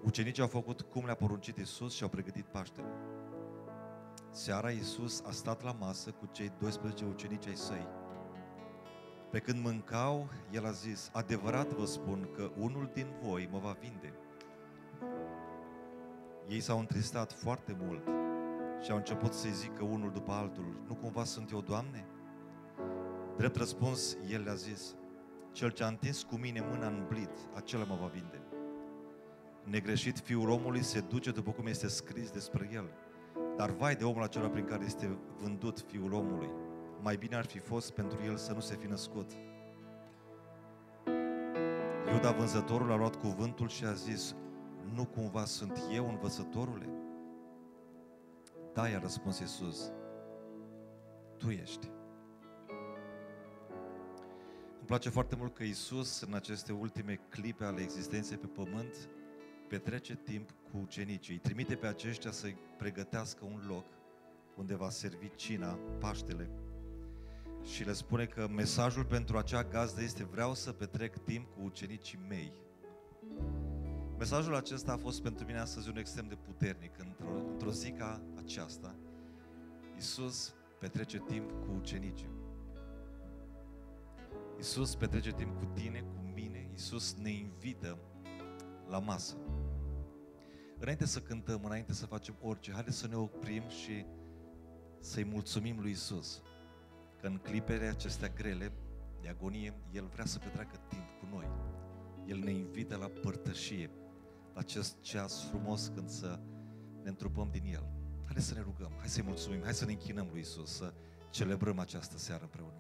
Ucenicii au făcut cum le-a poruncit Iisus și au pregătit Paștele. Seara Iisus a stat la masă cu cei 12 ucenici ai săi. Pe când mâncau, El a zis: adevărat vă spun că unul din voi mă va vinde. Ei s-au întristat foarte mult și au început să-i zică unul după altul: nu cumva sunt eu, Doamne? Drept răspuns, El le-a zis: cel ce a întins cu mine mâna în blid, acela mă va vinde. Negreșit, Fiul omului se duce după cum este scris despre El. Dar vai de omul acela prin care este vândut Fiul omului. Mai bine ar fi fost pentru el să nu se fi născut. Iuda vânzătorul a luat cuvântul și a zis: nu cumva sunt eu, învățătorule? Da, i-a răspuns Iisus, tu ești. Îmi place foarte mult că Iisus, în aceste ultime clipe ale existenței pe pământ, petrece timp cu ucenicii. Îi trimite pe aceștia să-i pregătească un loc unde va servi cina, Paștele. Și le spune că mesajul pentru acea gazdă este: vreau să petrec timp cu ucenicii mei. Mesajul acesta a fost pentru mine astăzi un extrem de puternic. Într-o zi ca aceasta, Iisus petrece timp cu ucenicii. Iisus petrece timp cu tine, cu mine. Iisus ne invită la masă. Înainte să cântăm, înainte să facem orice, haideți să ne oprim și să-i mulțumim lui Iisus că în clipele acestea grele de agonie, El vrea să petreacă timp cu noi. El ne invită la părtășie, la acest ceas frumos când să ne întrupăm din El. Haideți să ne rugăm, hai să-i mulțumim, hai să ne închinăm lui Iisus, să celebrăm această seară împreună.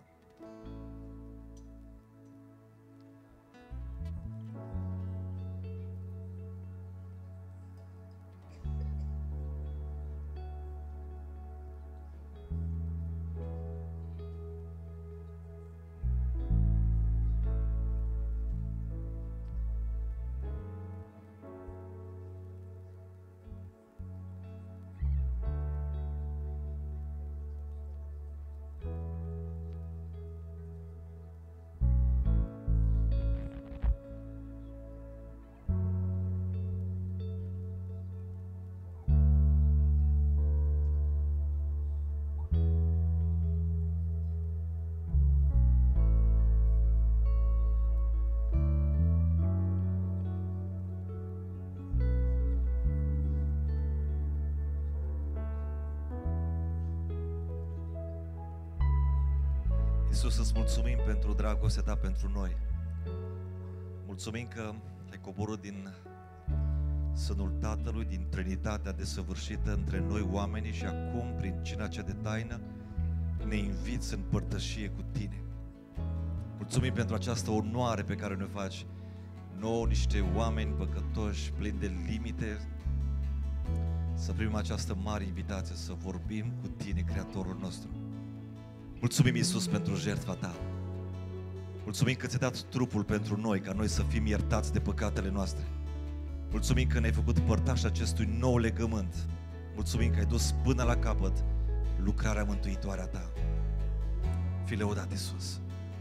Iisus, îți mulțumim pentru dragostea Ta pentru noi. Mulțumim că ai coborât din sânul Tatălui, din Trinitatea desăvârșită între noi oamenii și acum, prin cina cea de taină, ne inviți în părtășie cu Tine. Mulțumim pentru această onoare pe care ne faci nouă, niște oameni păcătoși, plini de limite, să primim această mare invitație să vorbim cu Tine, Creatorul nostru. Mulțumim, Iisus, pentru jertfa Ta. Mulțumim că Ți-ai dat trupul pentru noi, ca noi să fim iertați de păcatele noastre. Mulțumim că ne-ai făcut părtași acestui nou legământ. Mulțumim că ai dus până la capăt lucrarea mântuitoare a Ta. Fii lăudat, Iisus.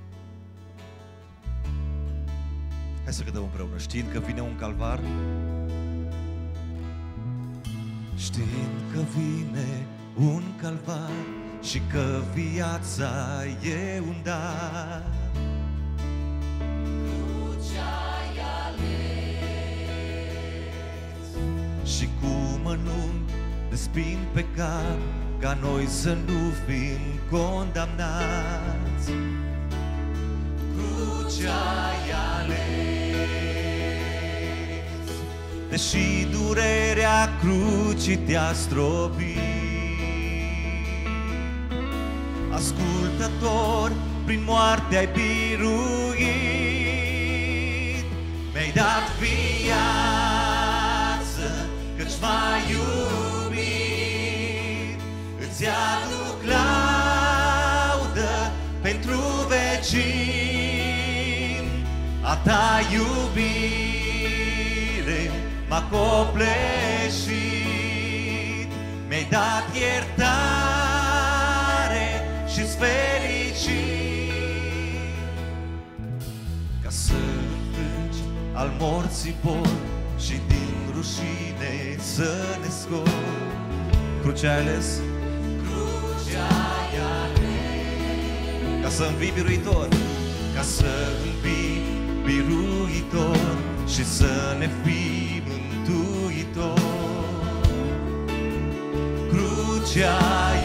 Hai să cântăm împreună, știind că vine un calvar. Știind că vine un calvar și că viața e un dar. Crucea-i ales Și cu mănunchi de spin pe cap, ca noi să nu fim condamnați. Crucea-i ales, deși durerea crucii te-a zdrobit. Ascultător, prin moarte ai biruit. Mi-ai dat viață, căci m-ai iubit. Îți aduc laudă pentru vecini. A Ta iubire m-a copleșit. Mi-ai dat iertare și-ți fericit. Ca să plângi al morții boli și din rușine să ne scot. Crucea ai ales? Crucea ai ales. Ca să învii biruitor, ca să învii biruitor și să ne fii mântuitor. Crucea ai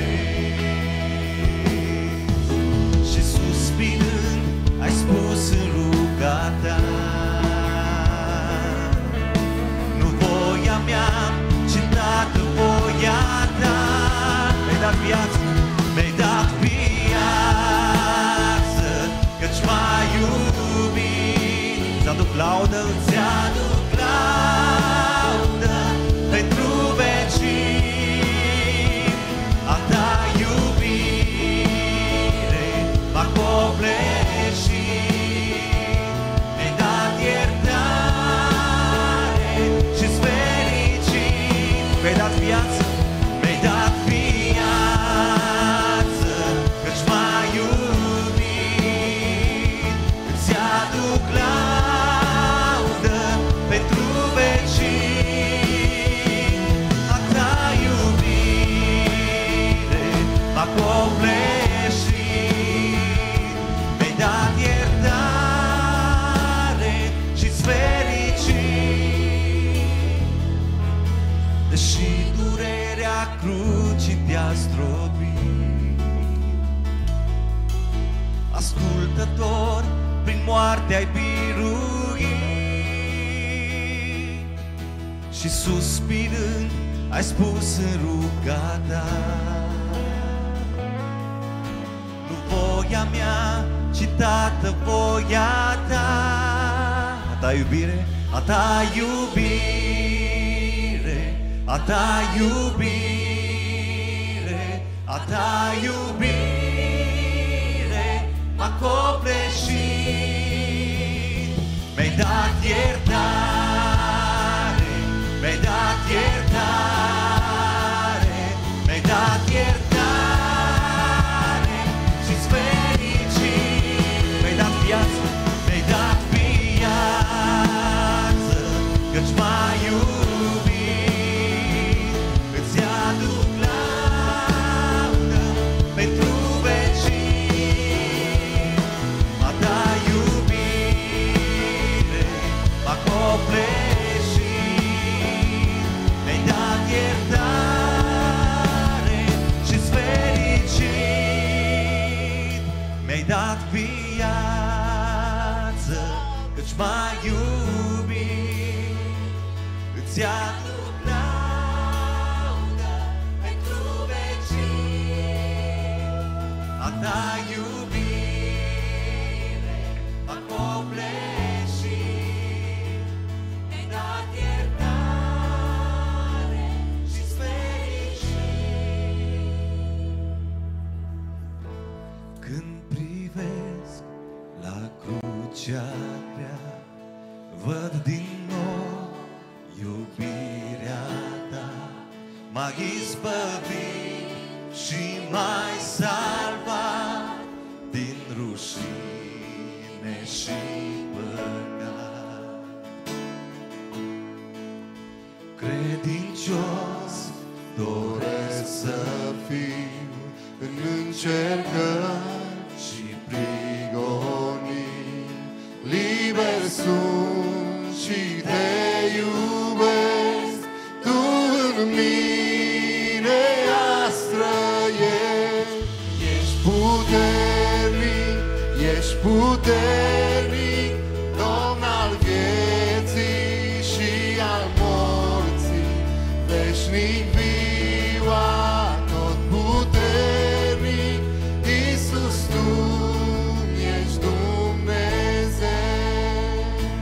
ales și suspinând ai spus în ruga ta: nu voia mea, ci Tată voia ta. Mi-ai dat viață, mi-ai dat viață, căci m-ai iubit. Ți-aduc laudă, îți aduc laudă pentru vecini. A ta iubire m-a copleșit. Mi-ai dat iertare și-s fericit. Mi-ai dat viață, mi-ai dat viață, căci m-ai iubit. Îți aduc laudă pentru vecini. A ta iubire m-a copleșit. Mi-ai dat iertare și-s fericit. Deși durerea crucii te-a zdrobit, ascultător, prin moarte ai biruit. Și suspinând ai spus în ruga ta: nu voia mea, ci Tată voia ta. A ta iubire, a ta iubire, a ta iubire, a ta iubire m-a copleșit. Mi-ai dat iertare, mi-ai dat iertare, mi-ai dat iertare și-s fericit. Mi-ai dat viață, mi-ai dat viață, căci m-ai iubit. Îți aduc laudă pentru vecini. A ta iubire m-a copleșit. Mi-ai dat iertare și-s fericit. Mi-ai dat viață, căci m-ai iubit. Îți aduc Laudă pentru vecini. a ta iubire m-a copleșit. Mi-ai dat iertare și-s fericit. Când privesc la crucea grea, văd din nou iubirea ta. M-ai izbăvit și m-ai salvat din rușine și păcat. Credincios doresc să fiu în încercări și prigonii. Liber sunt și te iubesc, tu în mine a străiești. Ești puternic, ești puternic, Domn al vieții și al morții, veșnic viu, tot puternic, Iisus, tu ești Dumnezeu.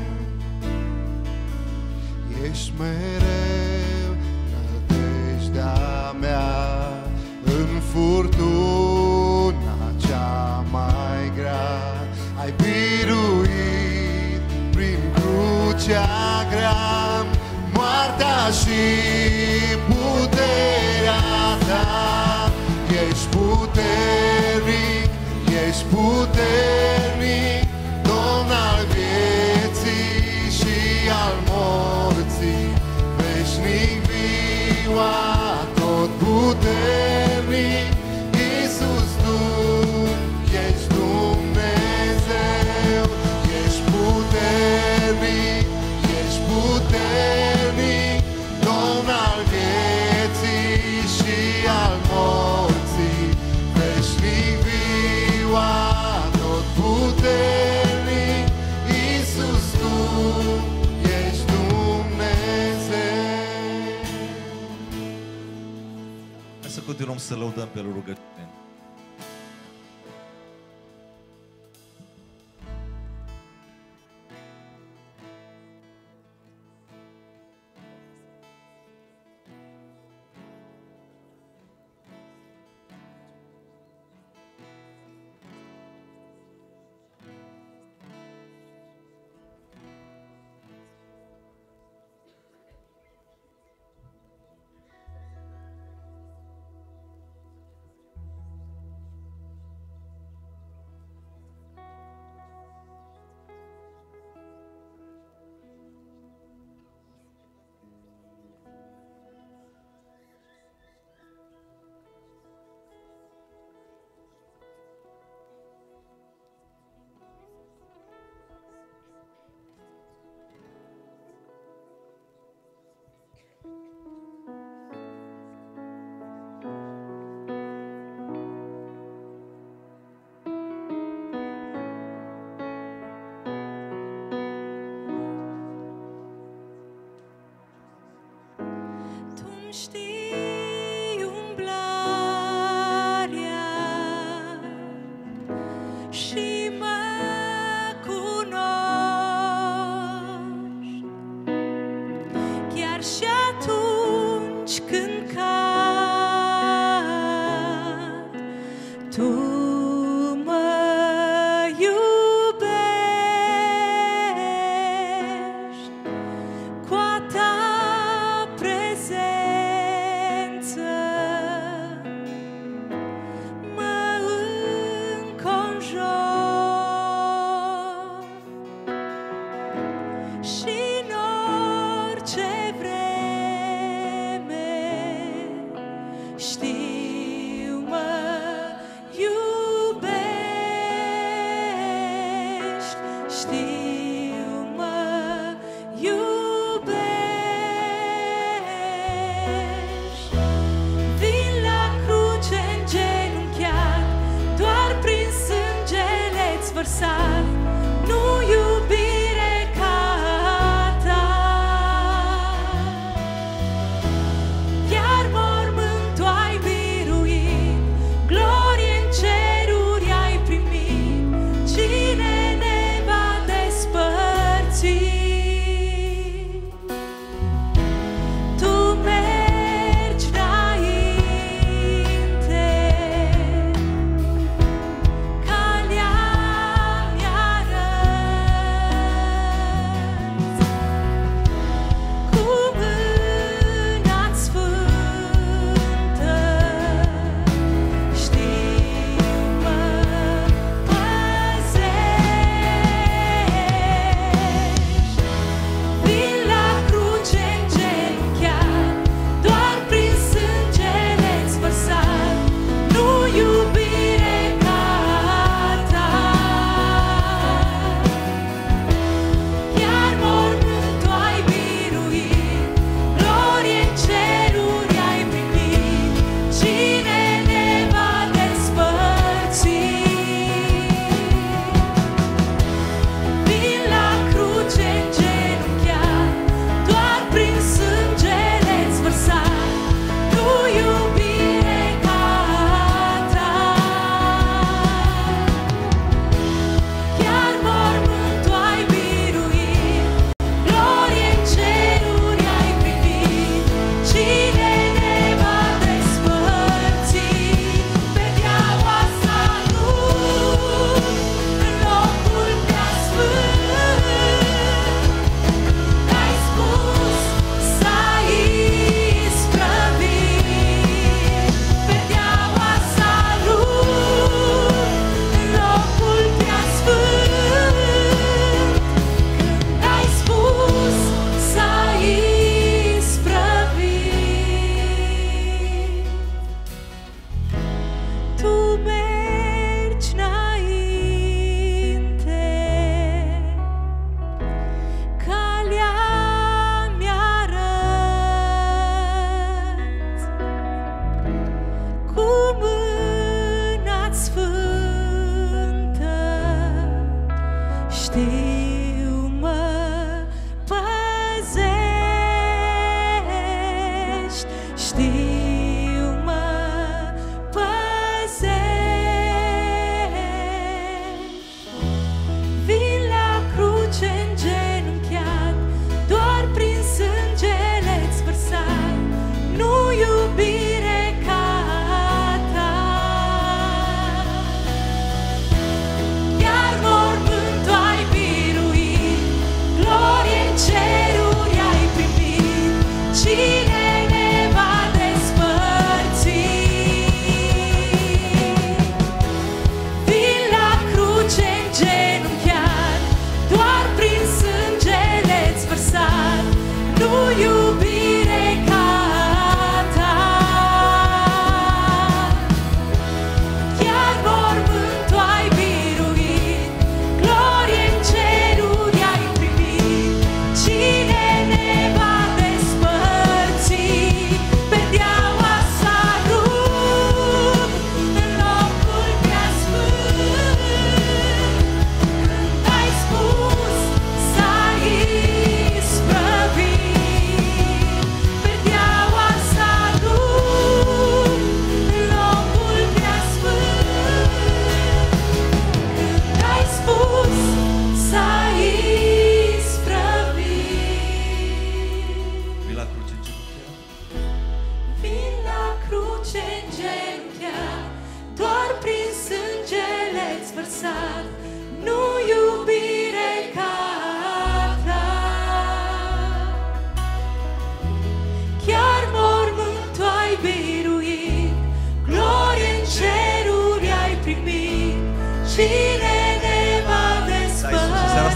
Ești mereu nădejdea mea în furtuna cea mai grea. Ai biruit prin crucea grea moartea și puterea ta. Ești puternic, ești puternic, Domn al vieții și al morții, puternic, Iisus, Tu ești Dumnezeu, ești puternic, Domn al vieții și al morții, veșnic viu, tot puternic, Iisus, Tu ești Dumnezeu. Hai să continuăm să lăudăm pe rugăciune. Tu-mi știi umblarea și mă cunoști, chiar și atunci când cad, Tu mă iubești cu a Ta prezență, mă înconjori și în orice vreme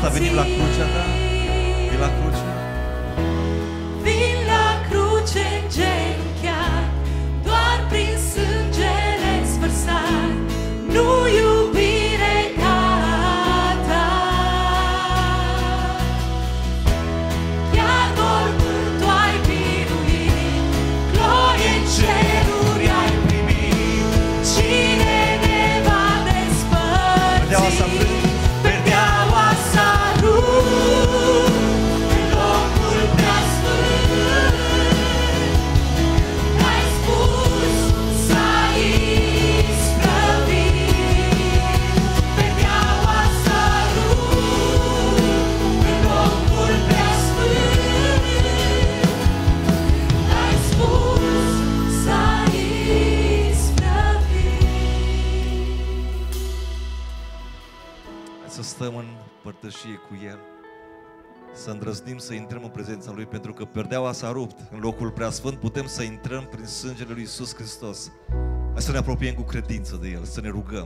venim la crucea ta. Vin la cruce. Vin la cruce îngenunchiat, doar prin sângele sfârșat, nu iubire ca ta. Chiar mormântul ai biruit, glorie în ceruri ai primit. Cine ne va Perdeaua s-a despărți? frânt. Perdeaua s-a rupt în locul prea sfânt. Ai spus s-a isprăvit. Perdeaua s-a rupt în locul prea sfânt. Ai spus s-a isprăvit. Hai să stăm în părtășie cu El, să îndrăznim să intrăm în prezența Lui, pentru că perdeaua s-a rupt în locul preasfânt, putem să intrăm prin sângele Lui Iisus Hristos. Hai să ne apropiem cu credință de El, să ne rugăm.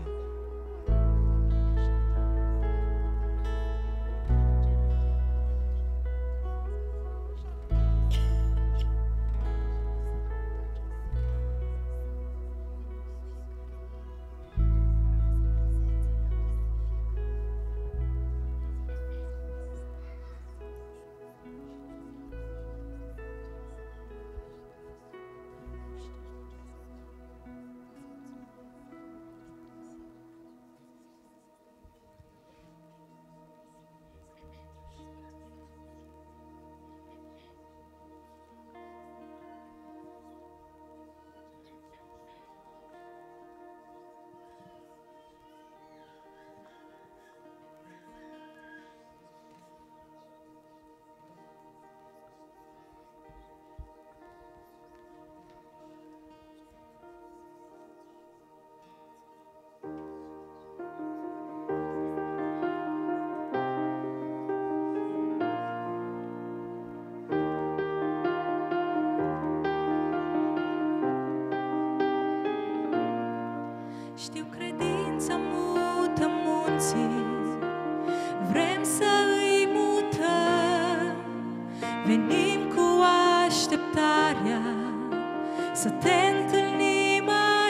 Știu, credința mută munții, vrem să îi mutăm. Venim cu așteptarea să te întâlnim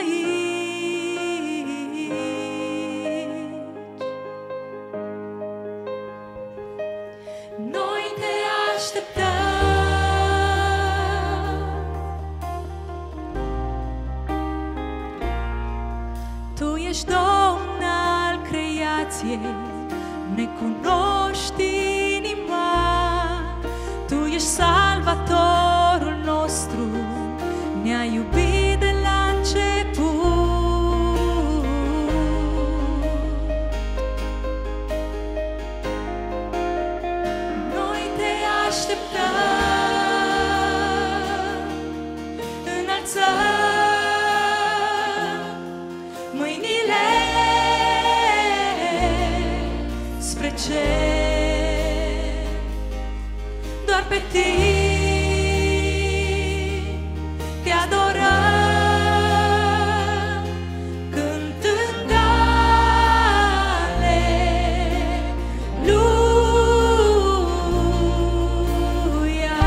aici. Noi te așteptăm. Tu ești Domn al creației, ne cunoști inima. Tu ești Salvatorul nostru, ne-ai iubit de la început. Noi te așteptăm, înălțăm mâinile spre cer, doar pe tine te adorăm, cântând aleluia.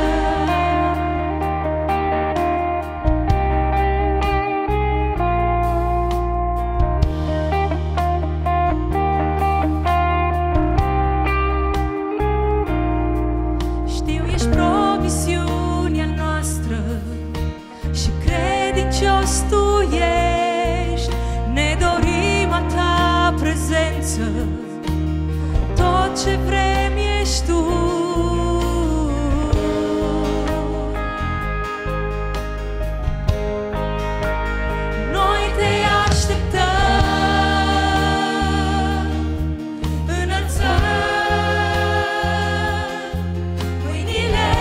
Știu, ești promisiunea noastră și credincios tu ești. Ne dorim a ta prezență, tot ce vrem ești tu. Noi te așteptăm, înălțăm mâinile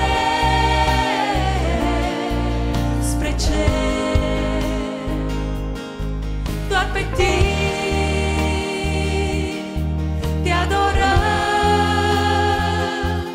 spre cer, doar pe tine te adorăm,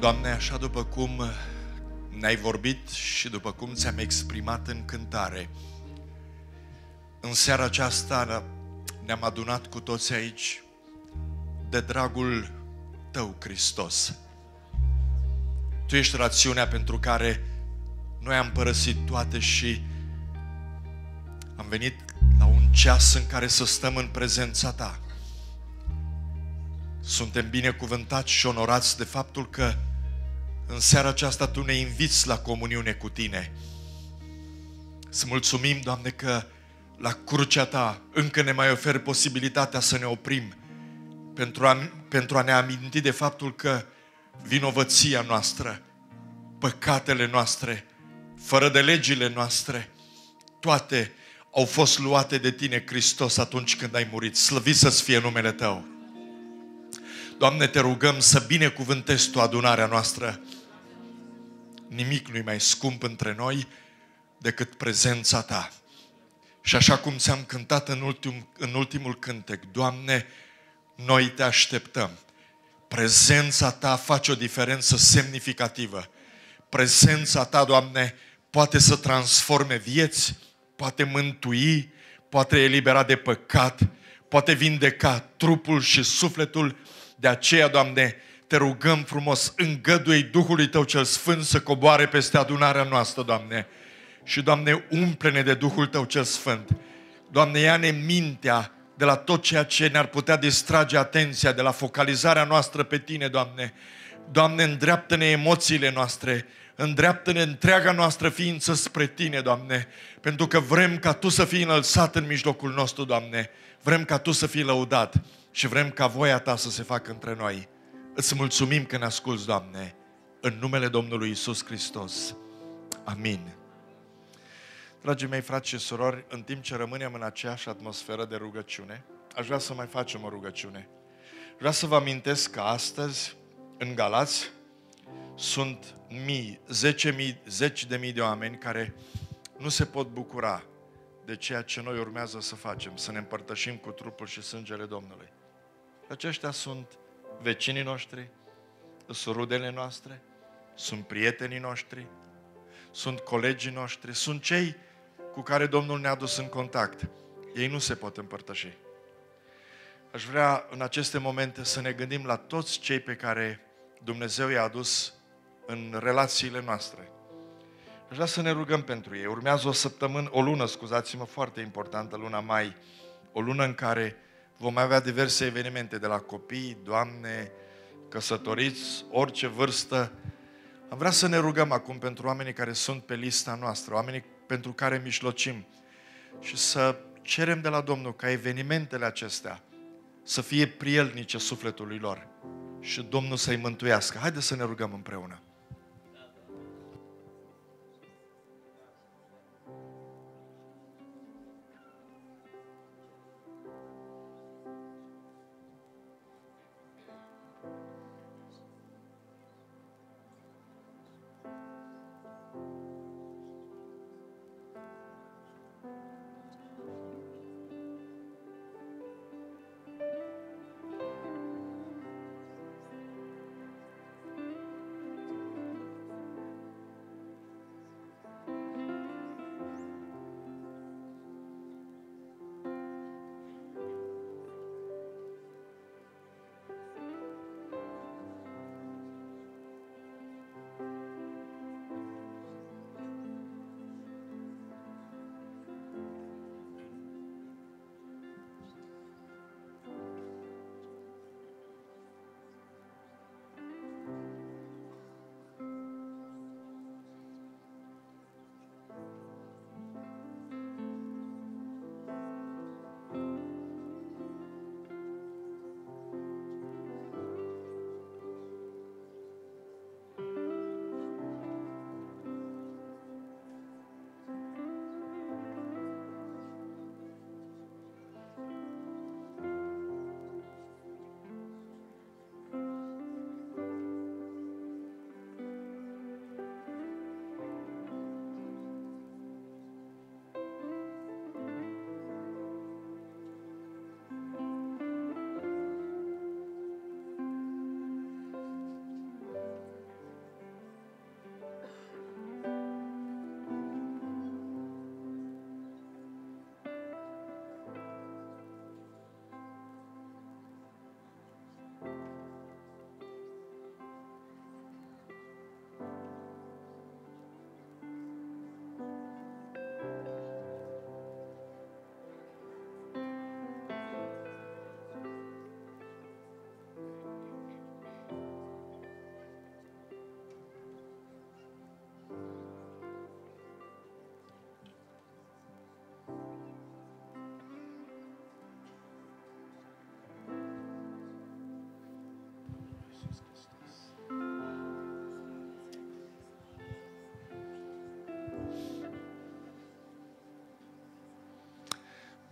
Doamne, așa după cum ne-ai vorbit și după cum ți-am exprimat în cântare, în seara aceasta ne-am adunat cu toți aici de dragul Tău, Hristos. Tu ești rațiunea pentru care noi am părăsit toate și am venit la un ceas în care să stăm în prezența Ta. Suntem binecuvântați și onorați de faptul că în seara aceasta Tu ne inviți la comuniune cu Tine. Îți mulțumim, Doamne, că la crucea Ta încă ne mai oferi posibilitatea să ne oprim pentru a ne aminti de faptul că vinovăția noastră, păcatele noastre, fără de legile noastre, toate au fost luate de Tine, Hristos, atunci când ai murit. Slăvit să-ți fie numele Tău. Doamne, Te rugăm să binecuvântezi Tu adunarea noastră. Nimic nu-i mai scump între noi decât prezența Ta. Și așa cum ți-am cântat în ultimul cântec, Doamne, noi Te așteptăm. Prezența Ta face o diferență semnificativă. Prezența Ta, Doamne, poate să transforme vieți, poate mântui, poate elibera de păcat, poate vindeca trupul și sufletul. De aceea, Doamne, Te rugăm frumos, îngădui Duhului Tău cel Sfânt să coboare peste adunarea noastră, Doamne. Și, Doamne, umple-ne de Duhul Tău cel Sfânt. Doamne, ia-ne mintea de la tot ceea ce ne-ar putea distrage atenția, de la focalizarea noastră pe Tine, Doamne. Doamne, îndreaptă-ne emoțiile noastre, îndreaptă-ne întreaga noastră ființă spre Tine, Doamne, pentru că vrem ca Tu să fii înălțat în mijlocul nostru, Doamne. Vrem ca Tu să fii lăudat și vrem ca voia Ta să se facă între noi. Îți mulțumim că ne asculți, Doamne, în numele Domnului Iisus Hristos. Amin. Dragii mei frați și surori, în timp ce rămânem în aceeași atmosferă de rugăciune, aș vrea să mai facem o rugăciune. Vreau să vă amintesc că astăzi, în Galați, sunt zeci de mii de oameni care nu se pot bucura de ceea ce noi urmează să facem, să ne împărtășim cu trupul și sângele Domnului. Aceștia sunt vecinii noștri, sunt rudele noastre, sunt prietenii noștri, sunt colegii noștri, sunt cei cu care Domnul ne-a dus în contact. Ei nu se pot împărtăși. Aș vrea în aceste momente să ne gândim la toți cei pe care Dumnezeu i-a adus în relațiile noastre. Aș vrea să ne rugăm pentru ei. Urmează o lună, foarte importantă, luna mai, o lună în care vom avea diverse evenimente, de la copii, doamne, căsătoriți, orice vârstă. Am vrea să ne rugăm acum pentru oamenii care sunt pe lista noastră, oamenii pentru care mijlocim și să cerem de la Domnul ca evenimentele acestea să fie prielnice sufletului lor și Domnul să-i mântuiască. Haideți să ne rugăm împreună.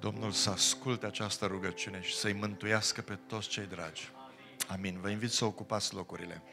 Domnul să asculte această rugăciune și să-i mântuiască pe toți cei dragi. Amin. Vă invit să ocupați locurile.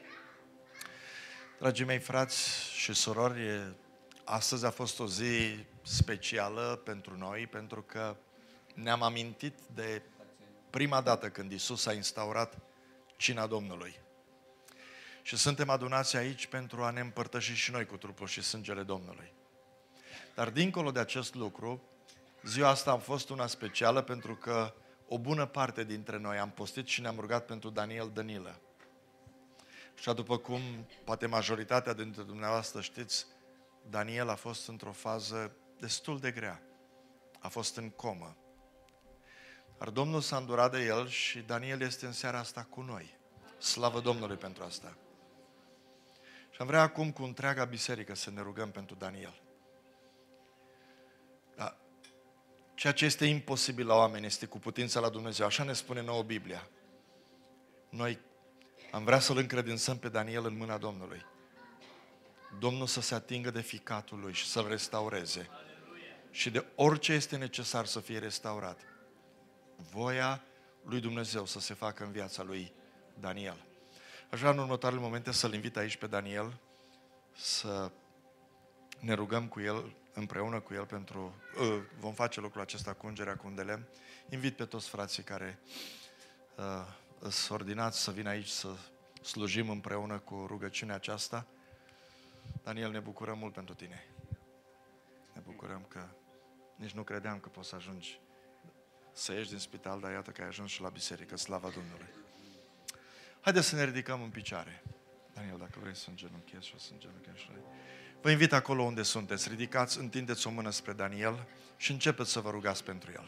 Dragii mei frați și surori, astăzi a fost o zi specială pentru noi, pentru că ne-am amintit de prima dată când Iisus a instaurat cina Domnului. Și suntem adunați aici pentru a ne împărtăși și noi cu trupul și sângele Domnului. Dar dincolo de acest lucru, ziua asta a fost una specială pentru că o bună parte dintre noi am postit și ne-am rugat pentru Daniel Dănilă. Și după cum poate majoritatea dintre dumneavoastră știți, Daniel a fost într-o fază destul de grea. A fost în comă. Dar Domnul s-a îndurat de el și Daniel este în seara asta cu noi. Slavă Domnului pentru asta. Și am vrea acum cu întreaga biserică să ne rugăm pentru Daniel. Da. Ceea ce este imposibil la oameni este cu putința la Dumnezeu. Așa ne spune nouă Biblia. Noi am vrea să-L încredințăm pe Daniel în mâna Domnului. Domnul să se atingă de ficatul lui și să-l restaureze. Și de orice este necesar să fie restaurat. Voia lui Dumnezeu să se facă în viața lui Daniel. Aș vrea în următoarele momente să-l invit aici pe Daniel, să ne rugăm cu el, împreună cu el pentru... vom face lucrul acesta cu ungerea cu un de lemn. Invit pe toți frații care îs ordinați să vină aici să slujim împreună cu rugăciunea aceasta. Daniel, ne bucurăm mult pentru tine. Ne bucurăm că nici nu credeam că poți să ajungi să ieși din spital, dar iată că ai ajuns și la biserică, slava Domnului. Haideți să ne ridicăm în picioare. Daniel, dacă vrei să îngenunchezi și o să îngenunchezi și noi. Vă invit acolo unde sunteți. Ridicați, întindeți o mână spre Daniel și începeți să vă rugați pentru el.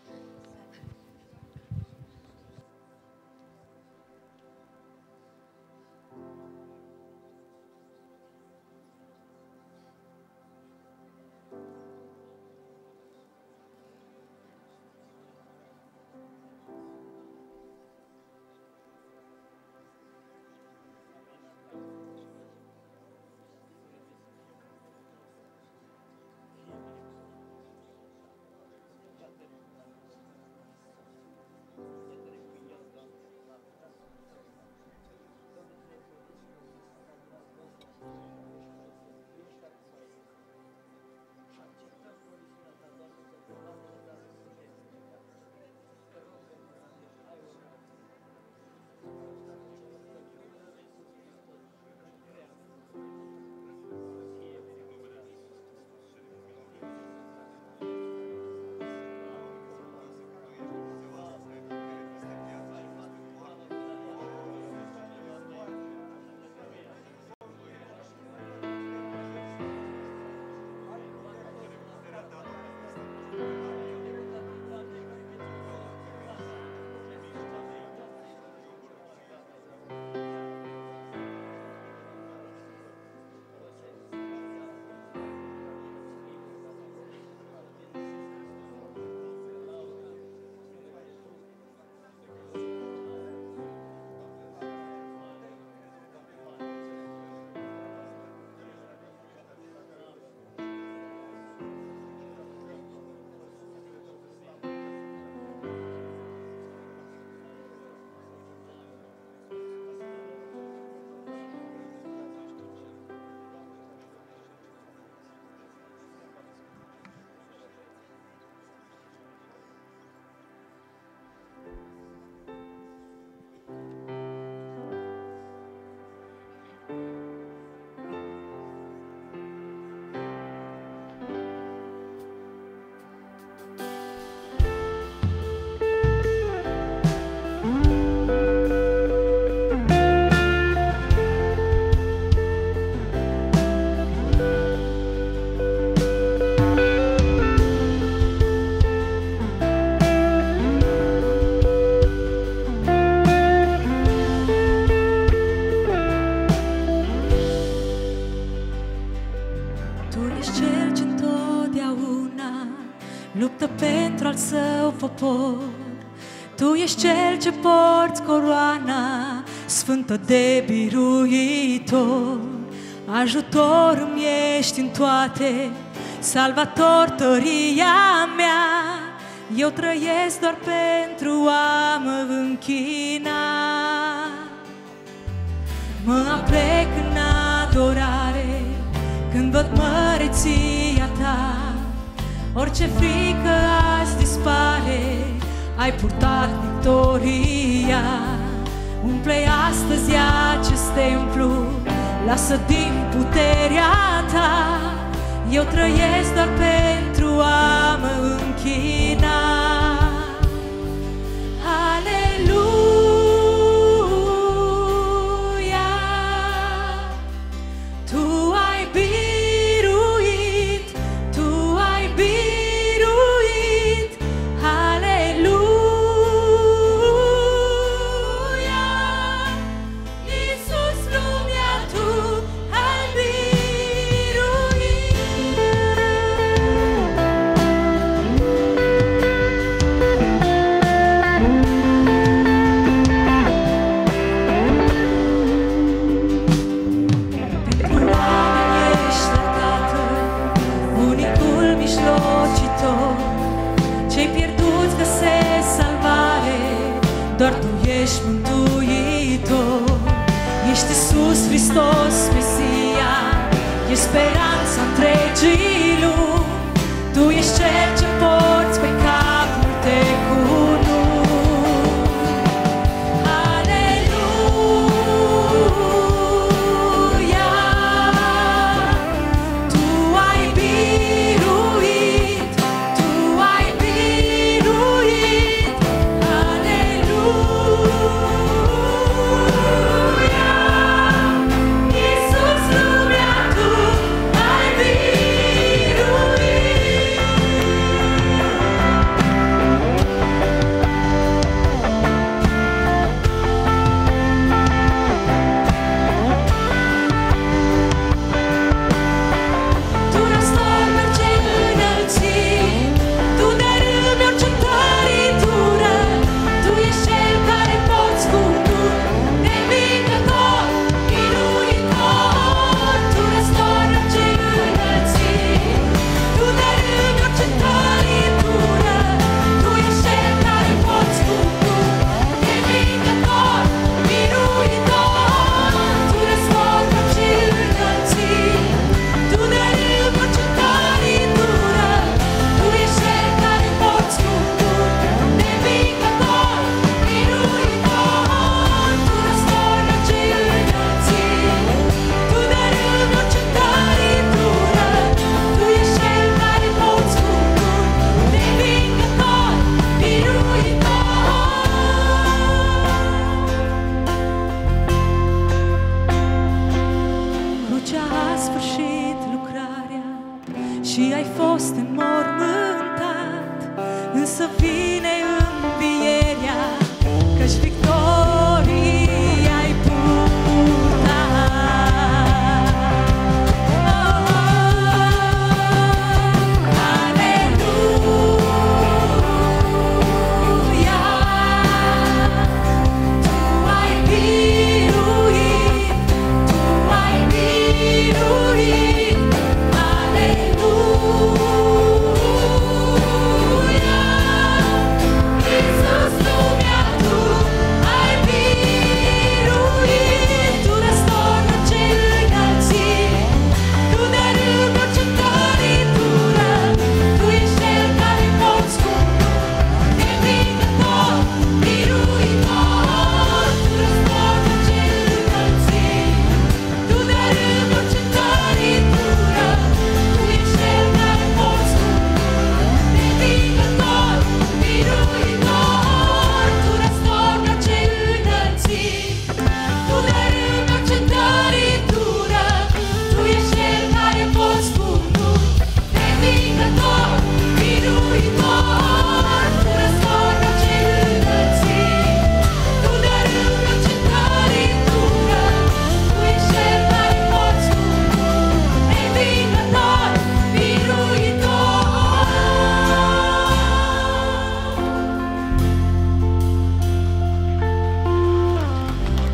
luptă pentru al său popor. Tu ești cel ce porți coroana sfântă de biruitor. Ajutor îmi ești în toate, salvator tăria mea. Eu trăiesc doar pentru a mă închina. Mă aplec în adorare când văd măreția ta. Orice frică azi dispare, ai purtat victoria. Umple astăzi acest templu, lasă din puterea ta. Eu trăiesc doar pentru a mă închina. Aleluia, Tu ai biruit, Tu ai biruit. Aleluia, Iisus lumea Tu ai biruit. Pentru oameni ești la Tatăl, unicul mijlocitor. Cei pierduți găsesc salvare, doar Tu ești mântuitor. Ești Iisus Hristos, Mesia, ești speranța întregii lumi. Tu ești Cel ce porți pe capul tău cununi. Aleluia, Tu ai biruit, Tu ai biruit. Aleluia, Iisus lumea Tu ai biruit. Tu răstorni orice înălțimi, Tu dărâmi orice tăritură. Tu ești Cel care porți cuvântul, neînvingător, biruitor. Tu răstorni orice înălțimi, Tu dărâmi orice tăritură. Tu ești Cel care porți cuvântul, neînvingător, biruitor. Tu răstorni orice înălțimi, Tu dărâmi orice tăritură. Tu ești Cel care porți cuvântul, neînvingător, biruitor. Tu răstorni orice înălțimi, Tu dărâmi orice tăritură. Tu ești Cel care porți cuvântul, neînvingător, biruitor. Crucea a sfârșit lucrarea și ai fost înmormântat, însă vine învierea, căci victoria ai purtat. Aleluia, Tu ai biruit, Tu ai biruit. Aleluia, Iisus lumea Tu ai biruit. Tu răstorni orice înălțimi, Tu dărâmi orice tăritură. Tu ești Cel care porți cuvântul, neînvingător, biruitor. Tu răstorni orice înălțimi, Tu dărâmi orice tăritură. Tu ești Cel care porți cuvântul, neînvingător, biruitor. Tu răstorni orice înălțimi, Tu dărâmi orice tăritură. Tu ești Cel care porți cuvântul, neînvingător, biruitor. Tu răstorni orice înălțimi, Tu dărâmi orice tăritură. Tu ești Cel care porți cuvântul, neînvingător,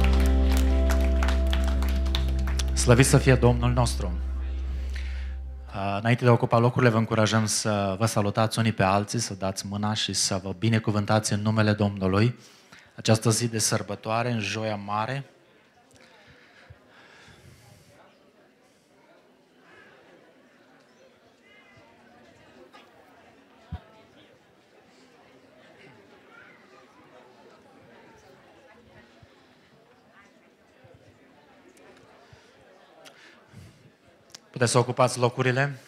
biruitor. Slăvit să fie Domnul nostru! Înainte de a ocupa locurile, vă încurajăm să vă salutați unii pe alții, să dați mâna și să vă binecuvântați în numele Domnului. Această zi de sărbătoare, în Joia Mare. Puteți să ocupați locurile.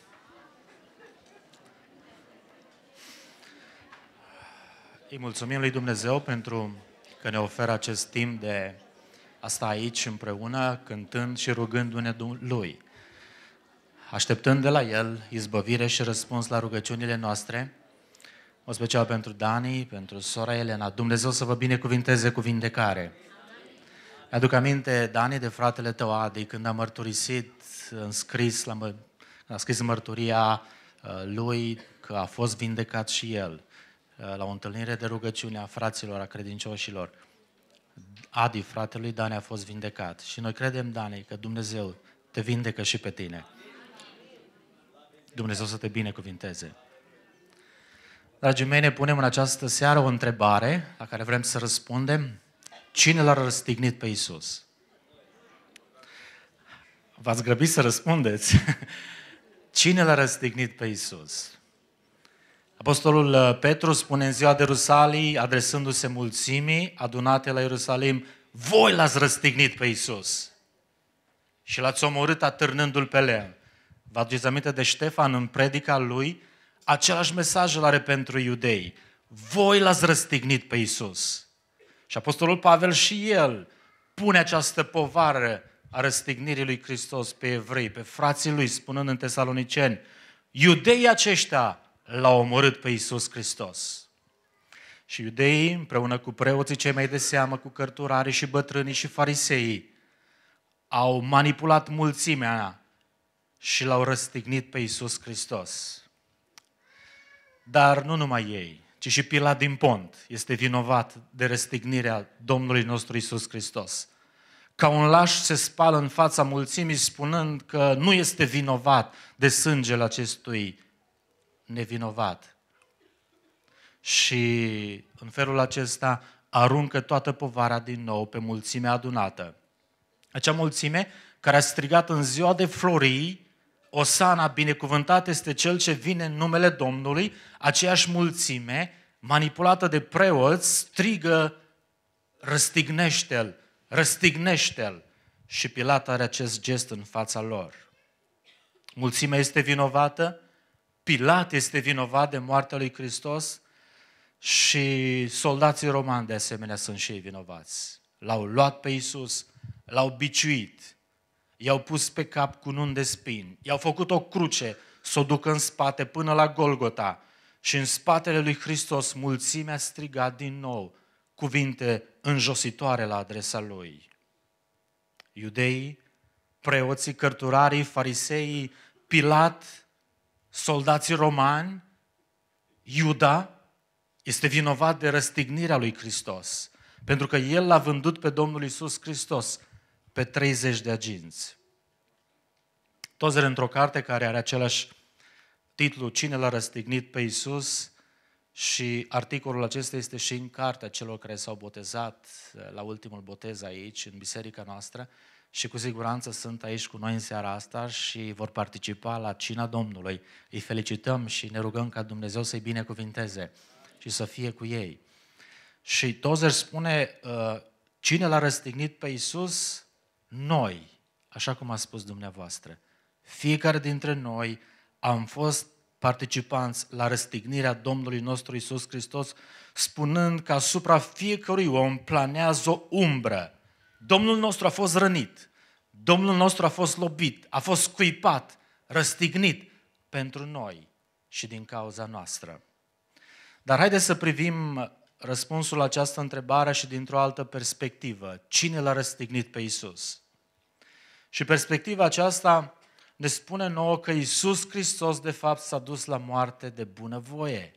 Îi mulțumim lui Dumnezeu pentru că ne oferă acest timp de a sta aici împreună, cântând și rugându-ne Lui, așteptând de la El izbăvire și răspuns la rugăciunile noastre, în special pentru Dani, pentru sora Elena. Dumnezeu să vă binecuvinteze cu vindecare. Mi-aduc aminte, Dani, de fratele tău Adi, când a mărturisit a scris mărturia lui că a fost vindecat și el la o întâlnire de rugăciune a fraților, a credincioșilor. Adi, fratele lui Dani, a fost vindecat. Și noi credem, Dani, că Dumnezeu te vindecă și pe tine. Dumnezeu să te binecuvinteze. Dragii mei, ne punem în această seară o întrebare la care vrem să răspundem. Cine l-a răstignit pe Iisus? V-ați grăbit să răspundeți. Cine l-a răstignit pe Iisus? Apostolul Petru spune în ziua de Rusalii, adresându-se mulțimii adunate la Ierusalim, voi l-ați răstignit pe Iisus și l-ați omorât atârnându-l pe lemn. Vă aduceți aminte de Ștefan în predica lui? Același mesaj îl are pentru iudei. Voi l-ați răstignit pe Iisus. Și Apostolul Pavel și el pune această povară a răstignirii lui Hristos pe evrei, pe frații lui, spunând în Tesaloniceni, iudeii aceștia l-au omorât pe Iisus Hristos. Și iudeii, împreună cu preoții cei mai de seamă, cu cărturarii și bătrânii și fariseii, au manipulat mulțimea și l-au răstignit pe Iisus Hristos. Dar nu numai ei, ci și Pilat din Pont este vinovat de răstignirea Domnului nostru Iisus Hristos. Ca un laș se spală în fața mulțimii spunând că nu este vinovat de sângele acestui nevinovat. Și în felul acesta aruncă toată povara din nou pe mulțimea adunată. Acea mulțime care a strigat în ziua de florii, Osana, binecuvântat este cel ce vine în numele Domnului, aceeași mulțime, manipulată de preoți, strigă, răstignește-l, răstignește-l. Și Pilat are acest gest în fața lor. Mulțimea este vinovată, Pilat este vinovat de moartea lui Hristos și soldații romani de asemenea sunt și ei vinovați. L-au luat pe Iisus, l-au biciuit, i-au pus pe cap cu nun de spini, i-au făcut o cruce să o ducă în spate până la Golgota și în spatele lui Hristos mulțimea a strigat din nou cuvinte înjositoare la adresa lui. Iudeii, preoții, cărturarii, fariseii, Pilat, soldații romani, Iuda este vinovat de răstignirea lui Hristos, pentru că el l-a vândut pe Domnul Iisus Hristos pe 30 de aginți. Tozer, într-o carte care are același titlu, Cine l-a răstignit pe Iisus, și articolul acesta este și în cartea celor care s-au botezat la ultimul botez aici, în biserica noastră, și cu siguranță sunt aici cu noi în seara asta și vor participa la cina Domnului. Îi felicităm și ne rugăm ca Dumnezeu să-i binecuvinteze și să fie cu ei. Și Tozer spune, cine l-a răstignit pe Iisus? Noi, așa cum a spus dumneavoastră. Fiecare dintre noi am fost participanți la răstignirea Domnului nostru Iisus Hristos, spunând că asupra fiecărui om planează o umbră. Domnul nostru a fost rănit, Domnul nostru a fost lovit, a fost scuipat, răstignit pentru noi și din cauza noastră. Dar haideți să privim răspunsul la această întrebare și dintr-o altă perspectivă. Cine l-a răstignit pe Iisus? Și perspectiva aceasta ne spune nouă că Iisus Hristos de fapt s-a dus la moarte de bunăvoie.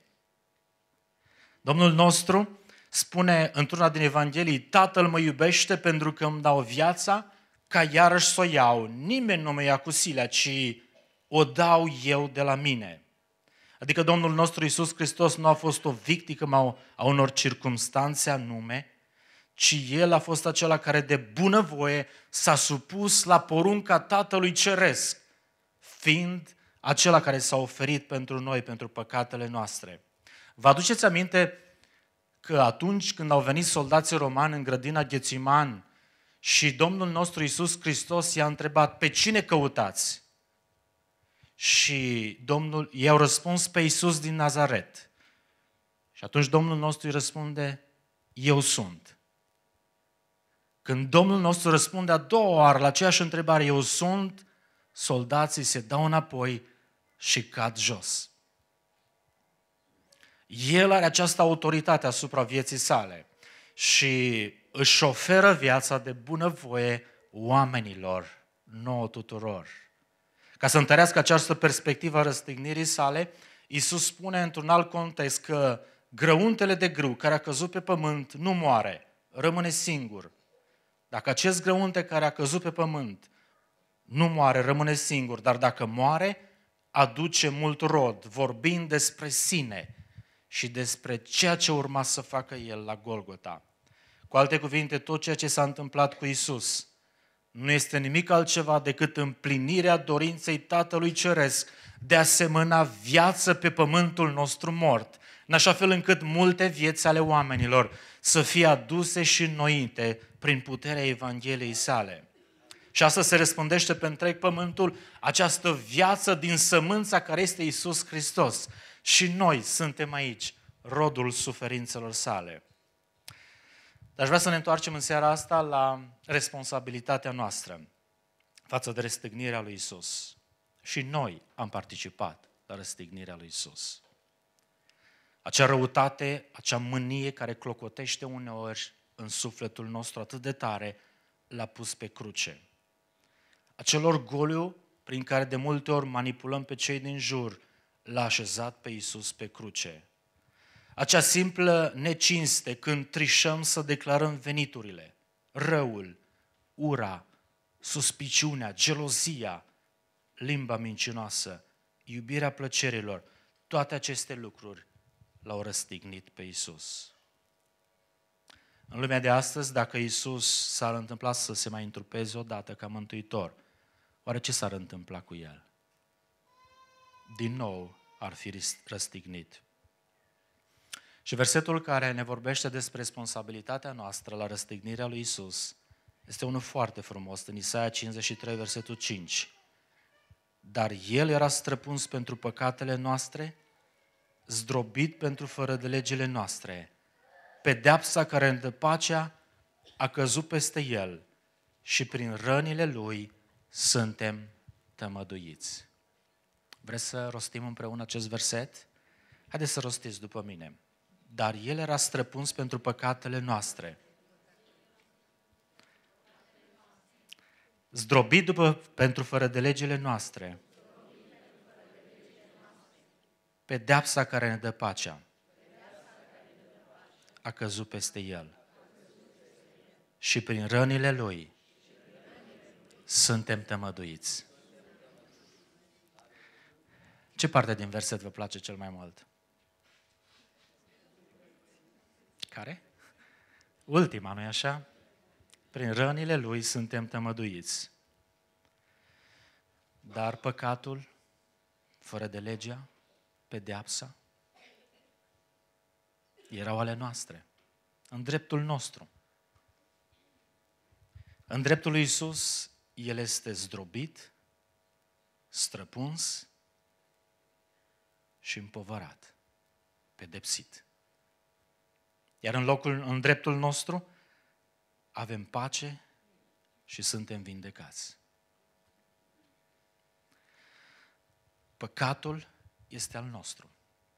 Domnul nostru spune într-una din Evanghelii, Tatăl mă iubește pentru că îmi dau viața ca iarăși să o iau. Nimeni nu mă ia cu silea, ci o dau eu de la mine. Adică Domnul nostru Iisus Hristos nu a fost o victimă a unor circumstanțe anume, ci El a fost acela care de bunăvoie s-a supus la porunca Tatălui Ceresc, fiind acela care s-a oferit pentru noi, pentru păcatele noastre. Vă aduceți aminte că atunci când au venit soldații romani în grădina Ghețiman și Domnul nostru Iisus Hristos i-a întrebat, pe cine căutați? Și i-au răspuns pe Iisus din Nazaret. Și atunci Domnul nostru îi răspunde, eu sunt. Când Domnul nostru răspunde a doua oară la aceeași întrebare, eu sunt, soldații se dau înapoi și cad jos. El are această autoritate asupra vieții sale și își oferă viața de bunăvoie oamenilor, nouă tuturor. Ca să întărească această perspectivă a răstignirii sale, Iisus spune într-un alt context că grăuntele de grâu care a căzut pe pământ nu moare, rămâne singur. Dacă acest grăunte care a căzut pe pământ nu moare, rămâne singur, dar dacă moare, aduce mult rod, vorbind despre sine și despre ceea ce urma să facă El la Golgota. Cu alte cuvinte, tot ceea ce s-a întâmplat cu Iisus nu este nimic altceva decât împlinirea dorinței Tatălui Ceresc de a semăna viață pe pământul nostru mort, în așa fel încât multe vieți ale oamenilor să fie aduse și înnoite prin puterea Evangheliei sale. Și asta se răspândește pe întreg pământul, această viață din sămânța care este Iisus Hristos. Și noi suntem aici, rodul suferințelor sale. Dar aș vrea să ne întoarcem în seara asta la responsabilitatea noastră față de răstignirea lui Iisus. Și noi am participat la răstignirea lui Iisus. Acea răutate, acea mânie care clocotește uneori în sufletul nostru atât de tare, l-a pus pe cruce. Acel orgoliu prin care de multe ori manipulăm pe cei din jur, l-a așezat pe Iisus pe cruce. Acea simplă necinste când trișăm să declarăm veniturile, răul, ura, suspiciunea, gelozia, limba mincinoasă, iubirea plăcerilor, toate aceste lucruri l-au răstignit pe Iisus. În lumea de astăzi, dacă Iisus s-ar întâmpla să se mai întrupeze odată ca mântuitor, oare ce s-ar întâmpla cu El? Din nou ar fi răstignit. Și versetul care ne vorbește despre responsabilitatea noastră la răstignirea lui Iisus este unul foarte frumos, în Isaia 53, versetul 5. Dar El era străpuns pentru păcatele noastre, zdrobit pentru fără de legile noastre. Pedeapsa care ne dă pacea a căzut peste El și prin rănile Lui suntem tămăduiți. Vreți să rostim împreună acest verset? Haideți să rostiți după mine. Dar El era străpuns pentru păcatele noastre, zdrobit pentru fără de legile noastre, pedeapsa care ne dă pacea a căzut peste El și prin rănile Lui suntem tămăduiți. Ce parte din verset vă place cel mai mult? Care? Ultima, nu-i așa? Prin rănile Lui suntem tămăduiți. Dar păcatul, fără de legea, pedeapsa, erau ale noastre, în dreptul nostru. În dreptul lui Iisus, El este zdrobit, străpuns și împovărat, pedepsit. Iar în dreptul nostru avem pace și suntem vindecați. Păcatul este al nostru.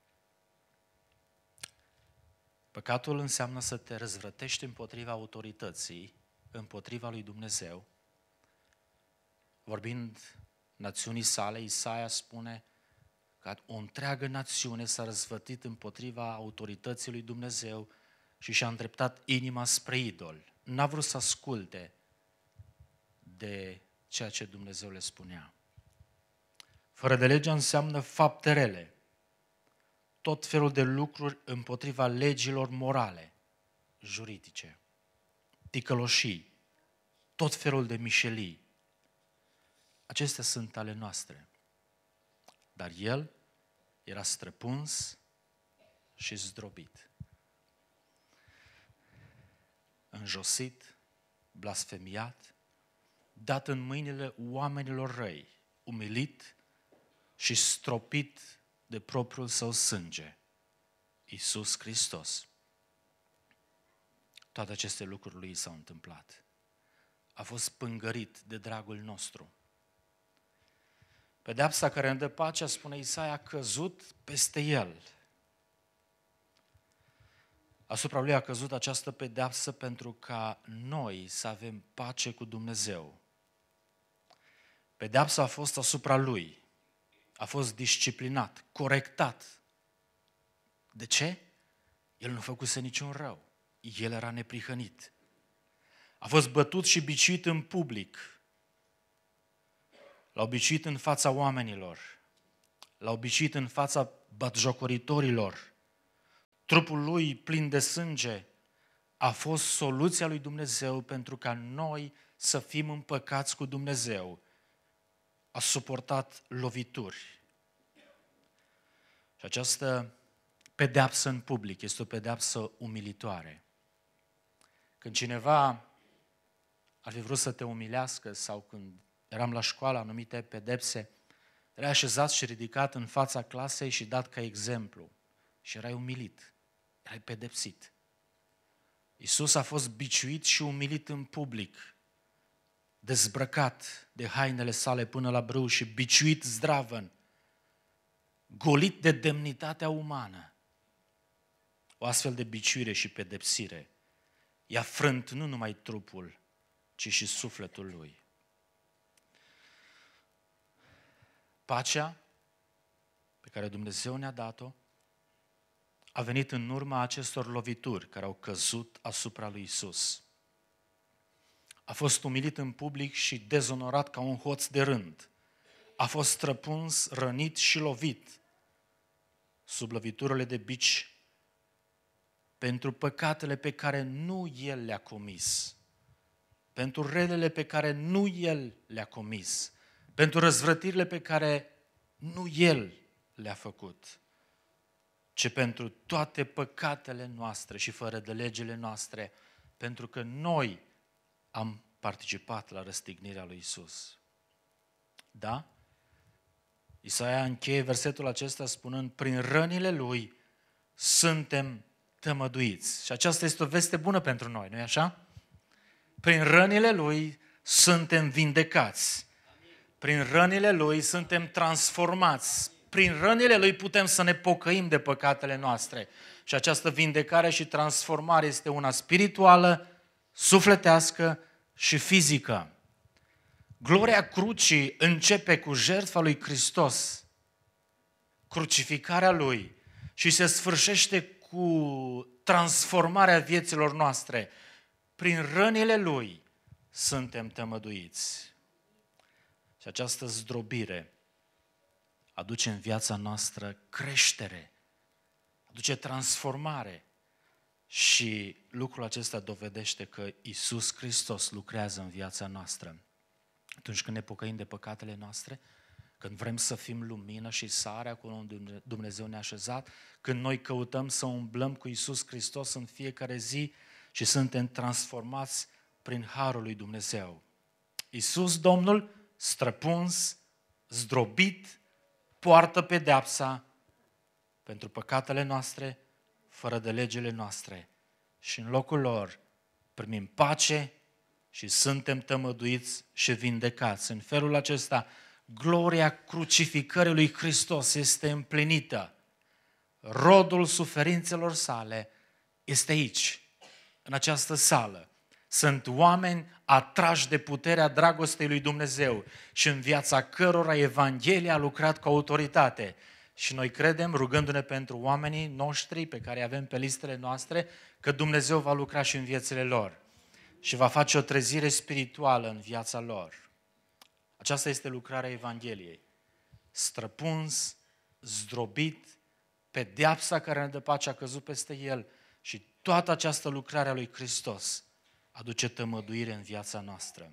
Păcatul înseamnă să te răzvrătești împotriva autorității, împotriva lui Dumnezeu. Vorbind națiunii sale, Isaia spune că o întreagă națiune s-a răzvătit împotriva autorității lui Dumnezeu și și-a îndreptat inima spre idol. N-a vrut să asculte de ceea ce Dumnezeu le spunea. Fără de lege înseamnă fapte rele, tot felul de lucruri împotriva legilor morale, juridice, ticăloșii, tot felul de mișelii. Acestea sunt ale noastre. Dar el era străpuns și zdrobit, înjosit, blasfemiat, dat în mâinile oamenilor răi, umilit și stropit de propriul său sânge, Iisus Hristos. Toate aceste lucruri lui s-au întâmplat. A fost pângărit de dragul nostru. Pedeapsa care îmi dă pacea, spune Isaia, a căzut peste el. Asupra lui a căzut această pedeapsă pentru ca noi să avem pace cu Dumnezeu. Pedeapsa a fost asupra lui. A fost disciplinat, corectat. De ce? El nu făcuse niciun rău. El era neprihănit. A fost bătut și biciuit în public. L-au biciuit în fața oamenilor. L-au biciuit în fața batjocoritorilor. Trupul lui plin de sânge a fost soluția lui Dumnezeu pentru ca noi să fim împăcați cu Dumnezeu. A suportat lovituri. Și această pedeapsă în public este o pedeapsă umilitoare. Când cineva ar fi vrut să te umilească sau când eram la școală, anumite pedepse, erai așezat și ridicat în fața clasei și dat ca exemplu și erai umilit, erai pedepsit. Iisus a fost biciuit și umilit în public, dezbrăcat de hainele sale până la brâu și biciuit zdravăn, golit de demnitatea umană. O astfel de biciuire și pedepsire i-a frânt nu numai trupul, ci și sufletul lui. Pacea pe care Dumnezeu ne-a dat-o a venit în urma acestor lovituri care au căzut asupra lui Iisus. A fost umilit în public și dezonorat ca un hoț de rând. A fost străpuns, rănit și lovit sub loviturile de bici pentru păcatele pe care nu El le-a comis, pentru relele pe care nu El le-a comis, pentru răzvrătirile pe care nu El le-a făcut, ci pentru toate păcatele noastre și fără de legile noastre, pentru că noi am participat la răstignirea lui Iisus. Da? Isaia încheie versetul acesta spunând, prin rănile Lui suntem tămăduiți. Și aceasta este o veste bună pentru noi, nu-i așa? Prin rănile Lui suntem vindecați. Prin rănile Lui suntem transformați. Prin rănile Lui putem să ne pocăim de păcatele noastre. Și această vindecare și transformare este una spirituală, sufletească și fizică. Gloria crucii începe cu jertfa lui Hristos, crucificarea Lui, și se sfârșește cu transformarea vieților noastre. Prin rănile Lui suntem tămăduiți. Și această zdrobire aduce în viața noastră creștere, aduce transformare și lucrul acesta dovedește că Iisus Hristos lucrează în viața noastră. Atunci când ne pocăim de păcatele noastre, când vrem să fim lumină și sare acolo unde Dumnezeu ne-a așezat, când noi căutăm să umblăm cu Iisus Hristos în fiecare zi și suntem transformați prin harul lui Dumnezeu. Iisus Domnul, străpuns, zdrobit, poartă pedeapsa pentru păcatele noastre, fără de legile noastre. Și în locul lor primim pace și suntem tămăduiți și vindecați. În felul acesta, gloria crucificării lui Hristos este împlinită. Rodul suferințelor sale este aici, în această sală. Sunt oameni atrași de puterea dragostei lui Dumnezeu și în viața cărora Evanghelia a lucrat cu autoritate. Și noi credem, rugându-ne pentru oamenii noștri pe care avem pe listele noastre, că Dumnezeu va lucra și în viețile lor și va face o trezire spirituală în viața lor. Aceasta este lucrarea Evangheliei. străpuns, zdrobit, pedeapsa care ne dă pace a căzut peste el și toată această lucrare a lui Hristos aduce tămăduire în viața noastră.